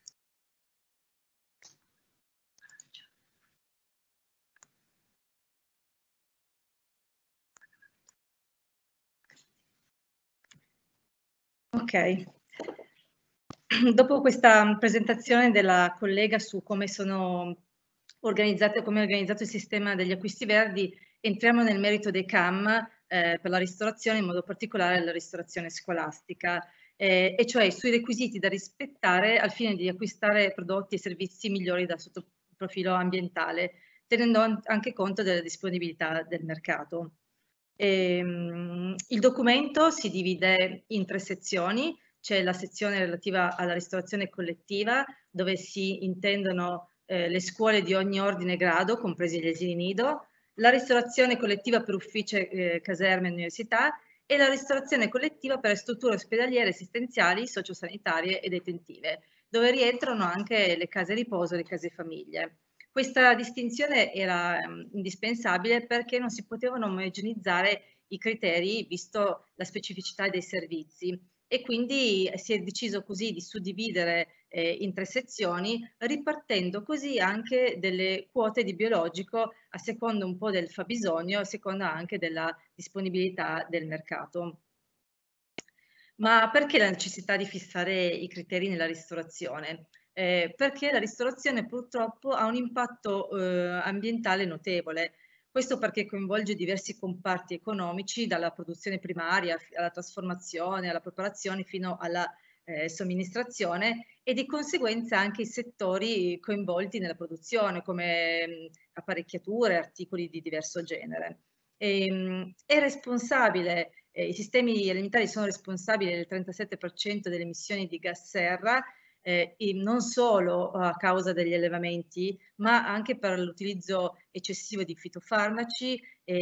Ok, dopo questa presentazione della collega su come è organizzato il sistema degli acquisti verdi, entriamo nel merito dei CAM per la ristorazione, in modo particolare la ristorazione scolastica, e cioè sui requisiti da rispettare al fine di acquistare prodotti e servizi migliori sotto il profilo ambientale, tenendo anche conto della disponibilità del mercato. Il documento si divide in 3 sezioni. C'è la sezione relativa alla ristorazione collettiva, dove si intendono le scuole di ogni ordine e grado, compresi gli asili nido, la ristorazione collettiva per uffici, caserme e università, e la ristorazione collettiva per strutture ospedaliere, assistenziali, sociosanitarie e detentive, dove rientrano anche le case riposo e le case famiglie. Questa distinzione era indispensabile perché non si potevano omogenizzare i criteri visto la specificità dei servizi, e quindi si è deciso così di suddividere in 3 sezioni, ripartendo così anche delle quote di biologico a seconda un po' del fabbisogno, a seconda anche della disponibilità del mercato. Ma perché la necessità di fissare i criteri nella ristorazione? Perché la ristorazione purtroppo ha un impatto ambientale notevole. Questo perché coinvolge diversi comparti economici, dalla produzione primaria alla trasformazione, alla preparazione fino alla somministrazione, e di conseguenza anche i settori coinvolti nella produzione, come apparecchiature, articoli di diverso genere. È responsabile, i sistemi alimentari sono responsabili del 37% delle emissioni di gas serra, non solo a causa degli allevamenti, ma anche per l'utilizzo eccessivo di fitofarmaci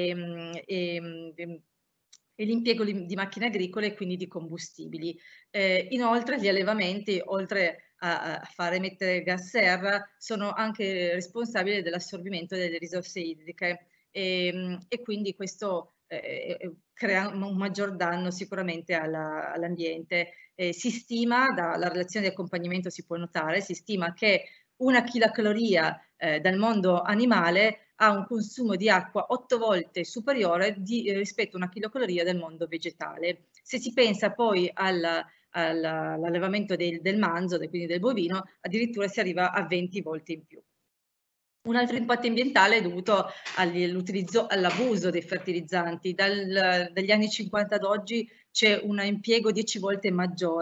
e l'impiego di macchine agricole e quindi di combustibili. Inoltre gli allevamenti, oltre a far emettere gas serra, sono anche responsabili dell'assorbimento delle risorse idriche, e quindi questo crea un maggior danno sicuramente all'ambiente. Si stima, dalla relazione di accompagnamento si può notare, si stima che 1 chilocaloria dal mondo animale ha un consumo di acqua 8 volte superiore rispetto a 1 chilocaloria del mondo vegetale. Se si pensa poi all'allevamento del manzo, quindi del bovino, addirittura si arriva a 20 volte in più. Un altro impatto ambientale è dovuto all'abuso dei fertilizzanti. Dagli anni 50 ad oggi c'è un impiego 10 volte maggiore.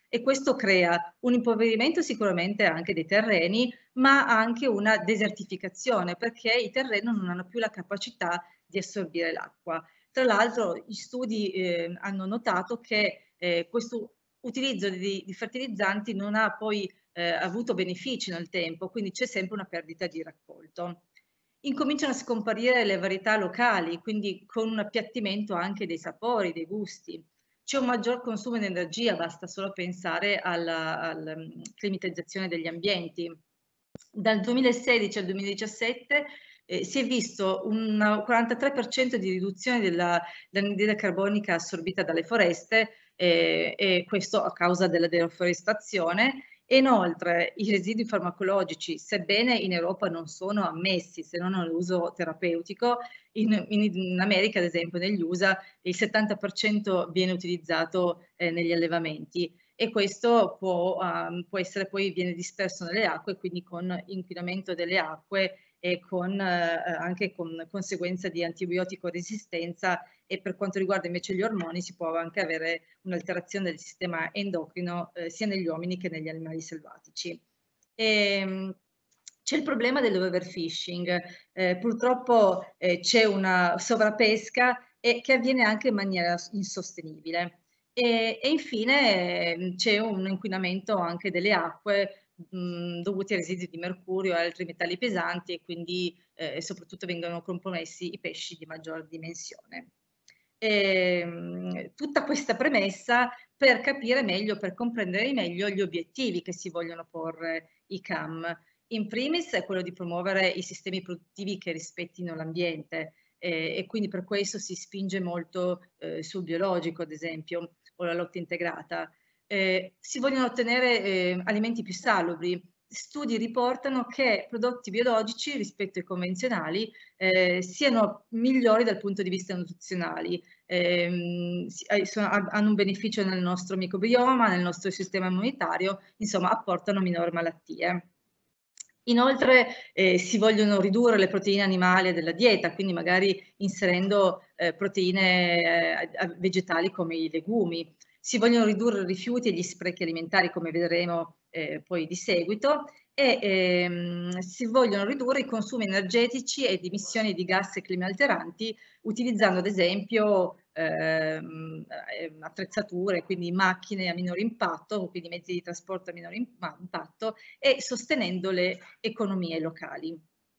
e questo crea un impoverimento sicuramente anche dei terreni, ma anche una desertificazione, perché i terreni non hanno più la capacità di assorbire l'acqua. Tra l'altro gli studi hanno notato che questo utilizzo di fertilizzanti non ha poi avuto benefici nel tempo, quindi c'è sempre una perdita di raccolto. Incominciano a scomparire le varietà locali, quindi con un appiattimento anche dei sapori, dei gusti. C'è un maggior consumo di energia, basta solo pensare alla climatizzazione degli ambienti. Dal 2016 al 2017 si è visto un 43% di riduzione dell'anidride carbonica assorbita dalle foreste, e questo a causa della deforestazione. E inoltre i residui farmacologici, sebbene in Europa non sono ammessi se non all'uso terapeutico, in America, ad esempio negli USA, il 70% viene utilizzato negli allevamenti, e questo può essere poi viene disperso nelle acque, quindi con inquinamento delle acque e anche con conseguenza di antibiotico resistenza, e per quanto riguarda invece gli ormoni si può anche avere un'alterazione del sistema endocrino sia negli uomini che negli animali selvatici. C'è il problema dell'overfishing, purtroppo c'è una sovrapesca che avviene anche in maniera insostenibile. E infine c'è un inquinamento anche delle acque dovuti ai residui di mercurio e altri metalli pesanti, e quindi soprattutto vengono compromessi i pesci di maggior dimensione. Tutta questa premessa per capire meglio, per comprendere meglio gli obiettivi che si vogliono porre i CAM. In primis è quello di promuovere i sistemi produttivi che rispettino l'ambiente, e quindi per questo si spinge molto sul biologico, ad esempio, o la lotta integrata. Si vogliono ottenere alimenti più salubri. Studi riportano che prodotti biologici rispetto ai convenzionali siano migliori dal punto di vista nutrizionali, hanno un beneficio nel nostro microbioma, nel nostro sistema immunitario, insomma apportano minor malattie. Inoltre si vogliono ridurre le proteine animali della dieta, quindi magari inserendo proteine vegetali come i legumi. Si vogliono ridurre i rifiuti e gli sprechi alimentari, come vedremo poi di seguito, e si vogliono ridurre i consumi energetici ed emissioni di gas climalteranti, utilizzando ad esempio attrezzature, quindi macchine a minore impatto, quindi mezzi di trasporto a minore impatto, e sostenendo le economie locali.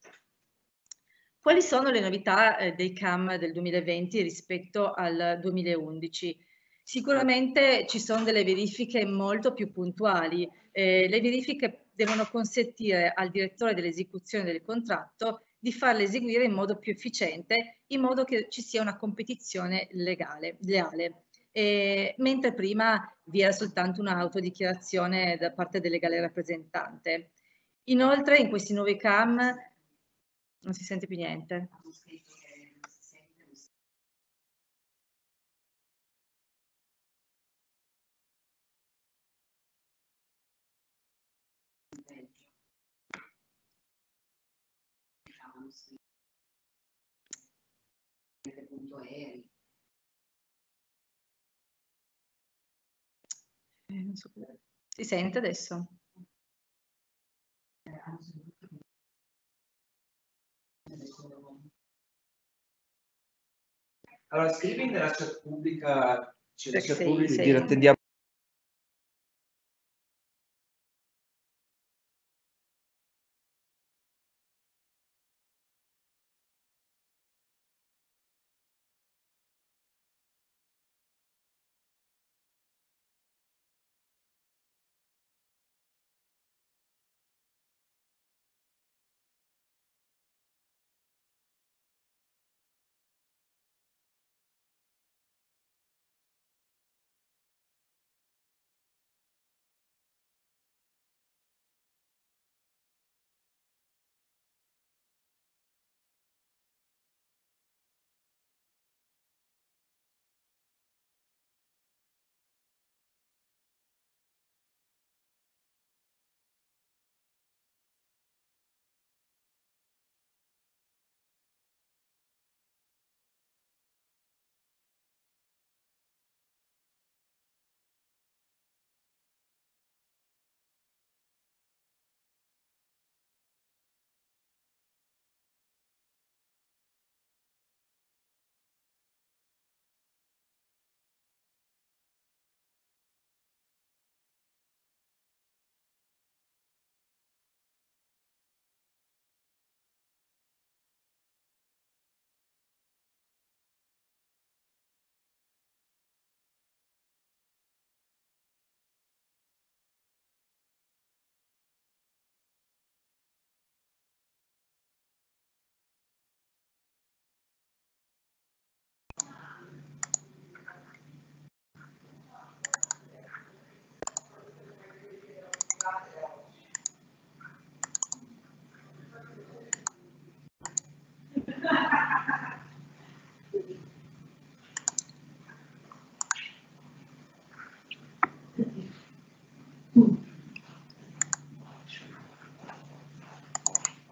Quali sono le novità dei CAM del 2020 rispetto al 2011? Sicuramente ci sono delle verifiche molto più puntuali. Le verifiche devono consentire al direttore dell'esecuzione del contratto di farle eseguire in modo più efficiente, in modo che ci sia una competizione leale. Mentre prima vi era soltanto un'autodichiarazione da parte del legale rappresentante. Inoltre in questi nuovi CAM non si sente più niente. Non so, si sente adesso? Allora, scrivi nella chat pubblica, Sì. dire attendiamo.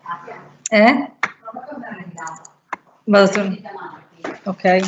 Vado tornare. Ok.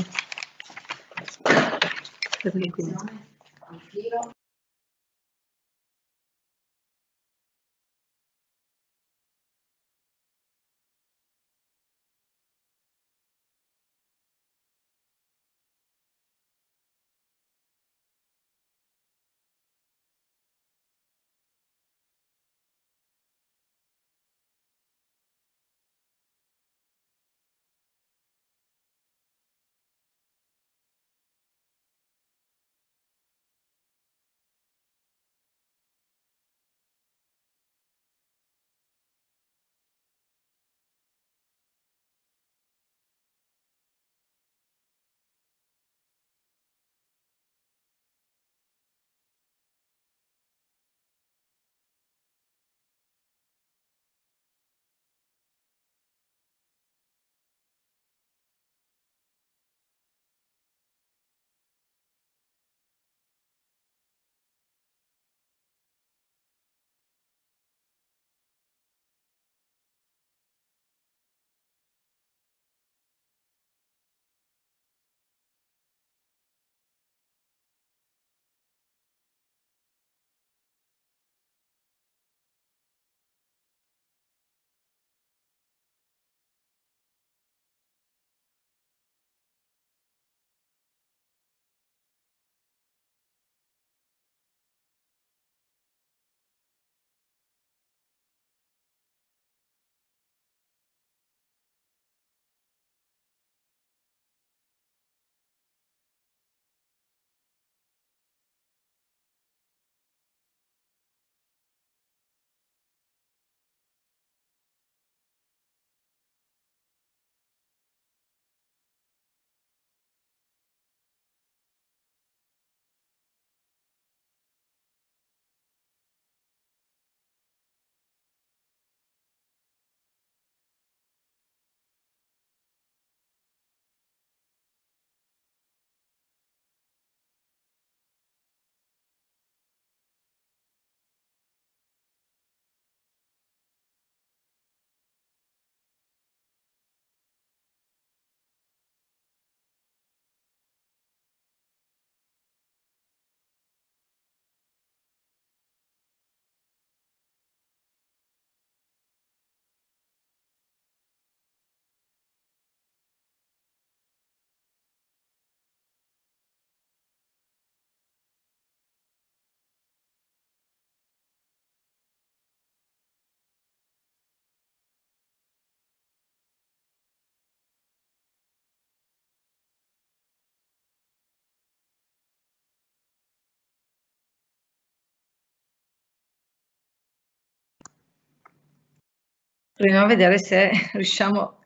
Proviamo a vedere se riusciamo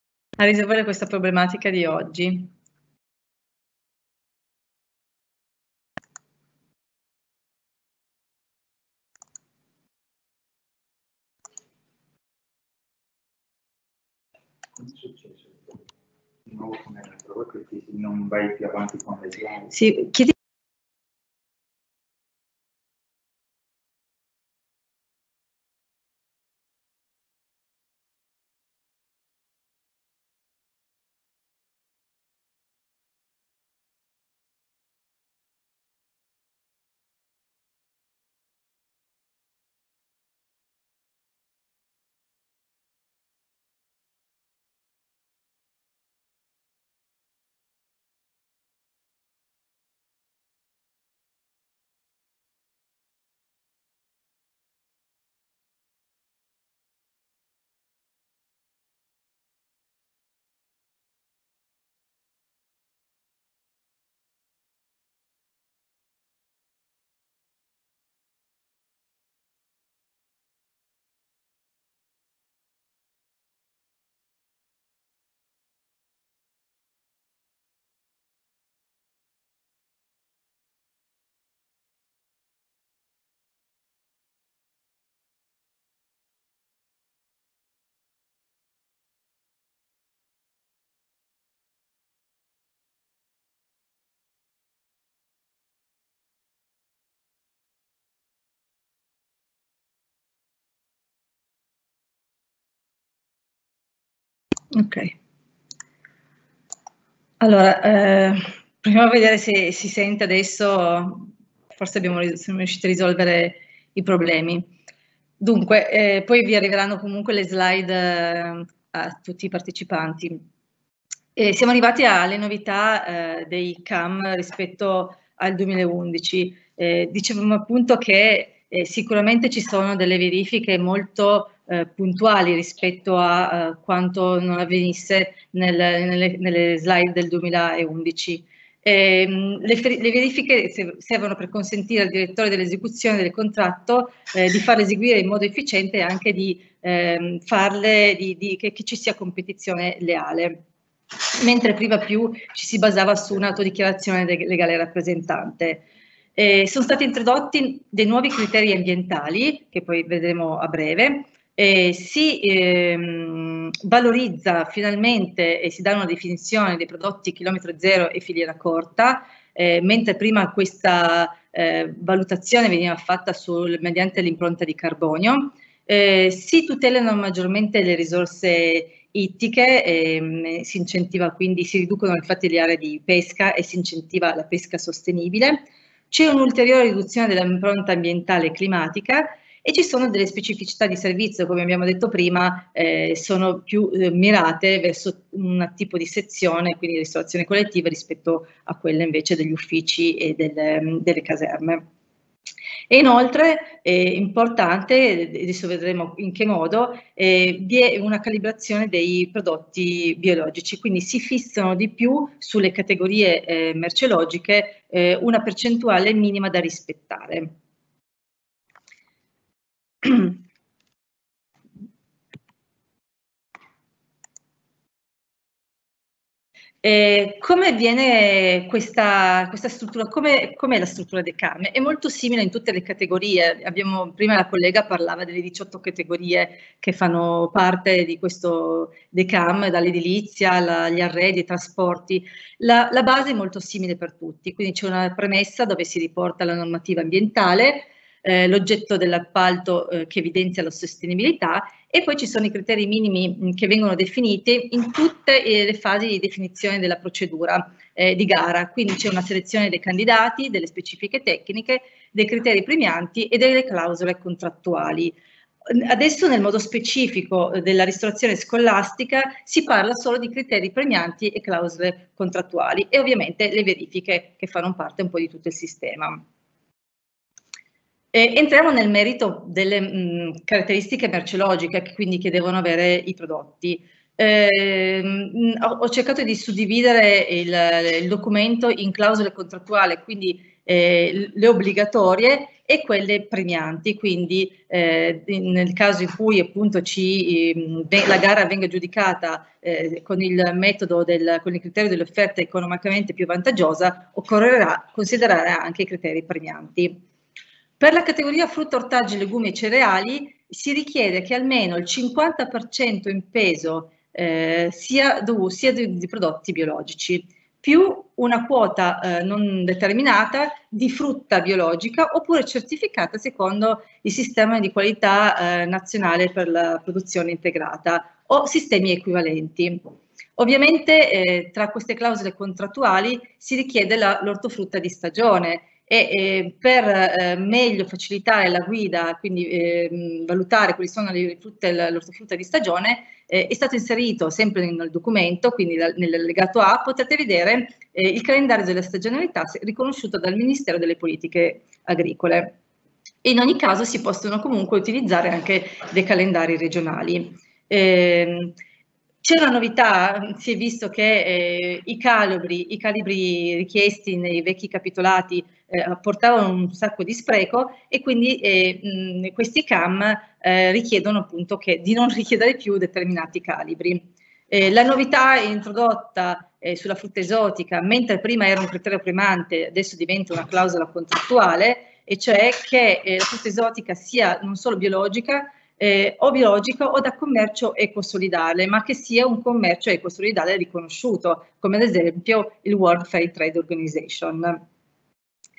a risolvere questa problematica di oggi. Come è successo? Di nuovo come la prova che non vai più avanti con l'esame? Sì, chiedi Ok. Allora, proviamo a vedere se si sente adesso, forse siamo riusciti a risolvere i problemi. Dunque, poi vi arriveranno comunque le slide a tutti i partecipanti. Siamo arrivati alle novità dei CAM rispetto al 2011. Dicevamo appunto che sicuramente ci sono delle verifiche molto puntuali rispetto a quanto non avvenisse nelle slide del 2011. Le verifiche servono per consentire al direttore dell'esecuzione del contratto di farle eseguire in modo efficiente e anche di farle, che ci sia competizione leale, mentre prima più ci si basava su un'autodichiarazione legale rappresentante. Sono stati introdotti dei nuovi criteri ambientali, che poi vedremo a breve. Si valorizza finalmente e si dà una definizione dei prodotti chilometro zero e filiera corta, mentre prima questa valutazione veniva fatta mediante l'impronta di carbonio. Si tutelano maggiormente le risorse ittiche, si incentiva, quindi si riducono infatti le aree di pesca e si incentiva la pesca sostenibile. C'è un'ulteriore riduzione dell'impronta ambientale e climatica e ci sono delle specificità di servizio, come abbiamo detto prima, sono più mirate verso un tipo di sezione, quindi ristorazione collettiva, rispetto a quelle invece degli uffici e delle caserme. E inoltre è importante, adesso vedremo in che modo, vi è una calibrazione dei prodotti biologici, quindi si fissano di più sulle categorie merceologiche una percentuale minima da rispettare. Come avviene questa struttura? Com'è la struttura dei CAM? È molto simile in tutte le categorie. Prima la collega parlava delle 18 categorie che fanno parte di questo DECAM, dall'edilizia agli arredi, ai trasporti. La base è molto simile per tutti, quindi c'è una premessa dove si riporta la normativa ambientale, l'oggetto dell'appalto che evidenzia la sostenibilità, e poi ci sono i criteri minimi che vengono definiti in tutte le fasi di definizione della procedura di gara. Quindi c'è una selezione dei candidati, delle specifiche tecniche, dei criteri premianti e delle clausole contrattuali. Adesso nel modo specifico della ristorazione scolastica si parla solo di criteri premianti e clausole contrattuali e ovviamente le verifiche che fanno parte un po' di tutto il sistema. Entriamo nel merito delle caratteristiche merceologiche, quindi che devono avere i prodotti. Ho cercato di suddividere il documento in clausole contrattuali, quindi le obbligatorie e quelle premianti, quindi nel caso in cui appunto la gara venga giudicata con il metodo con il criterio dell'offerta economicamente più vantaggiosa, occorrerà considerare anche i criteri premianti. Per la categoria frutta, ortaggi, legumi e cereali si richiede che almeno il 50% in peso sia di prodotti biologici, più una quota non determinata di frutta biologica oppure certificata secondo il sistema di qualità nazionale per la produzione integrata o sistemi equivalenti. Ovviamente tra queste clausole contrattuali si richiede l'ortofrutta di stagione, e per meglio facilitare la guida, quindi valutare quali sono l'ortofrutta di stagione, è stato inserito sempre nel documento, quindi nell'allegato A, potete vedere il calendario della stagionalità riconosciuto dal Ministero delle Politiche Agricole. In ogni caso si possono comunque utilizzare anche dei calendari regionali. C'è una novità, si è visto che i calibri richiesti nei vecchi capitolati portavano un sacco di spreco e quindi questi CAM richiedono appunto di non richiedere più determinati calibri. La novità introdotta sulla frutta esotica, mentre prima era un criterio primante, adesso diventa una clausola contrattuale, e cioè che la frutta esotica sia non solo biologica, o biologico o da commercio ecosolidale, ma che sia un commercio ecosolidale riconosciuto, come ad esempio il World Fair Trade Organization.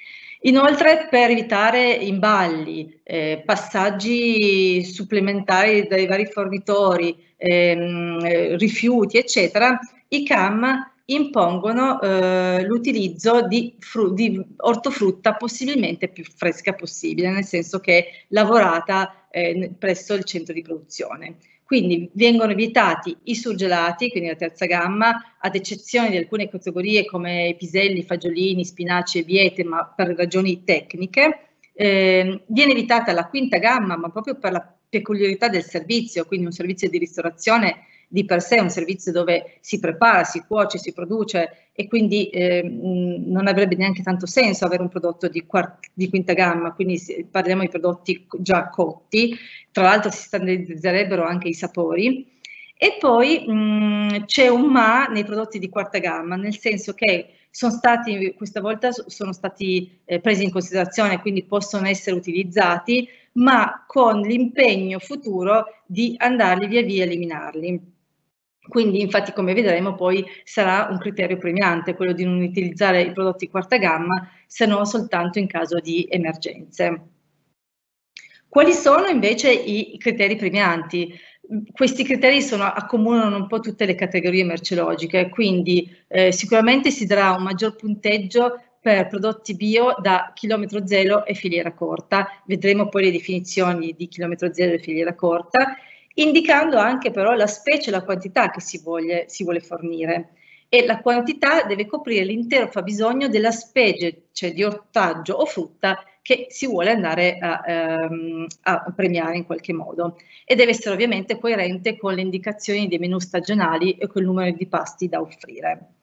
Inoltre, per evitare imballi, passaggi supplementari dai vari fornitori, rifiuti, eccetera, i CAM impongono l'utilizzo di ortofrutta possibilmente più fresca possibile, nel senso che lavorata presso il centro di produzione. Quindi vengono vietati i surgelati, quindi la terza gamma, ad eccezione di alcune categorie come piselli, fagiolini, spinaci e biete, ma per ragioni tecniche. Viene evitata la quinta gamma, ma proprio per la peculiarità del servizio, quindi un servizio di ristorazione di per sé è un servizio dove si prepara, si cuoce, si produce e quindi non avrebbe neanche tanto senso avere un prodotto di quinta gamma, quindi parliamo di prodotti già cotti, tra l'altro si standardizzerebbero anche i sapori. E poi c'è un ma nei prodotti di quarta gamma, nel senso che questa volta sono stati presi in considerazione, quindi possono essere utilizzati, ma con l'impegno futuro di andarli via via a eliminarli. Quindi infatti, come vedremo, poi sarà un criterio premiante quello di non utilizzare i prodotti quarta gamma se non soltanto in caso di emergenze. Quali sono invece i criteri premianti? Questi criteri accomunano un po' tutte le categorie merceologiche, quindi sicuramente si darà un maggior punteggio per prodotti bio da chilometro zero e filiera corta. Vedremo poi le definizioni di chilometro zero e filiera corta, indicando anche però la specie e la quantità che si vuole fornire. E la quantità deve coprire l'intero fabbisogno della specie, cioè di ortaggio o frutta, che si vuole andare a premiare in qualche modo, e deve essere ovviamente coerente con le indicazioni dei menù stagionali e col numero di pasti da offrire.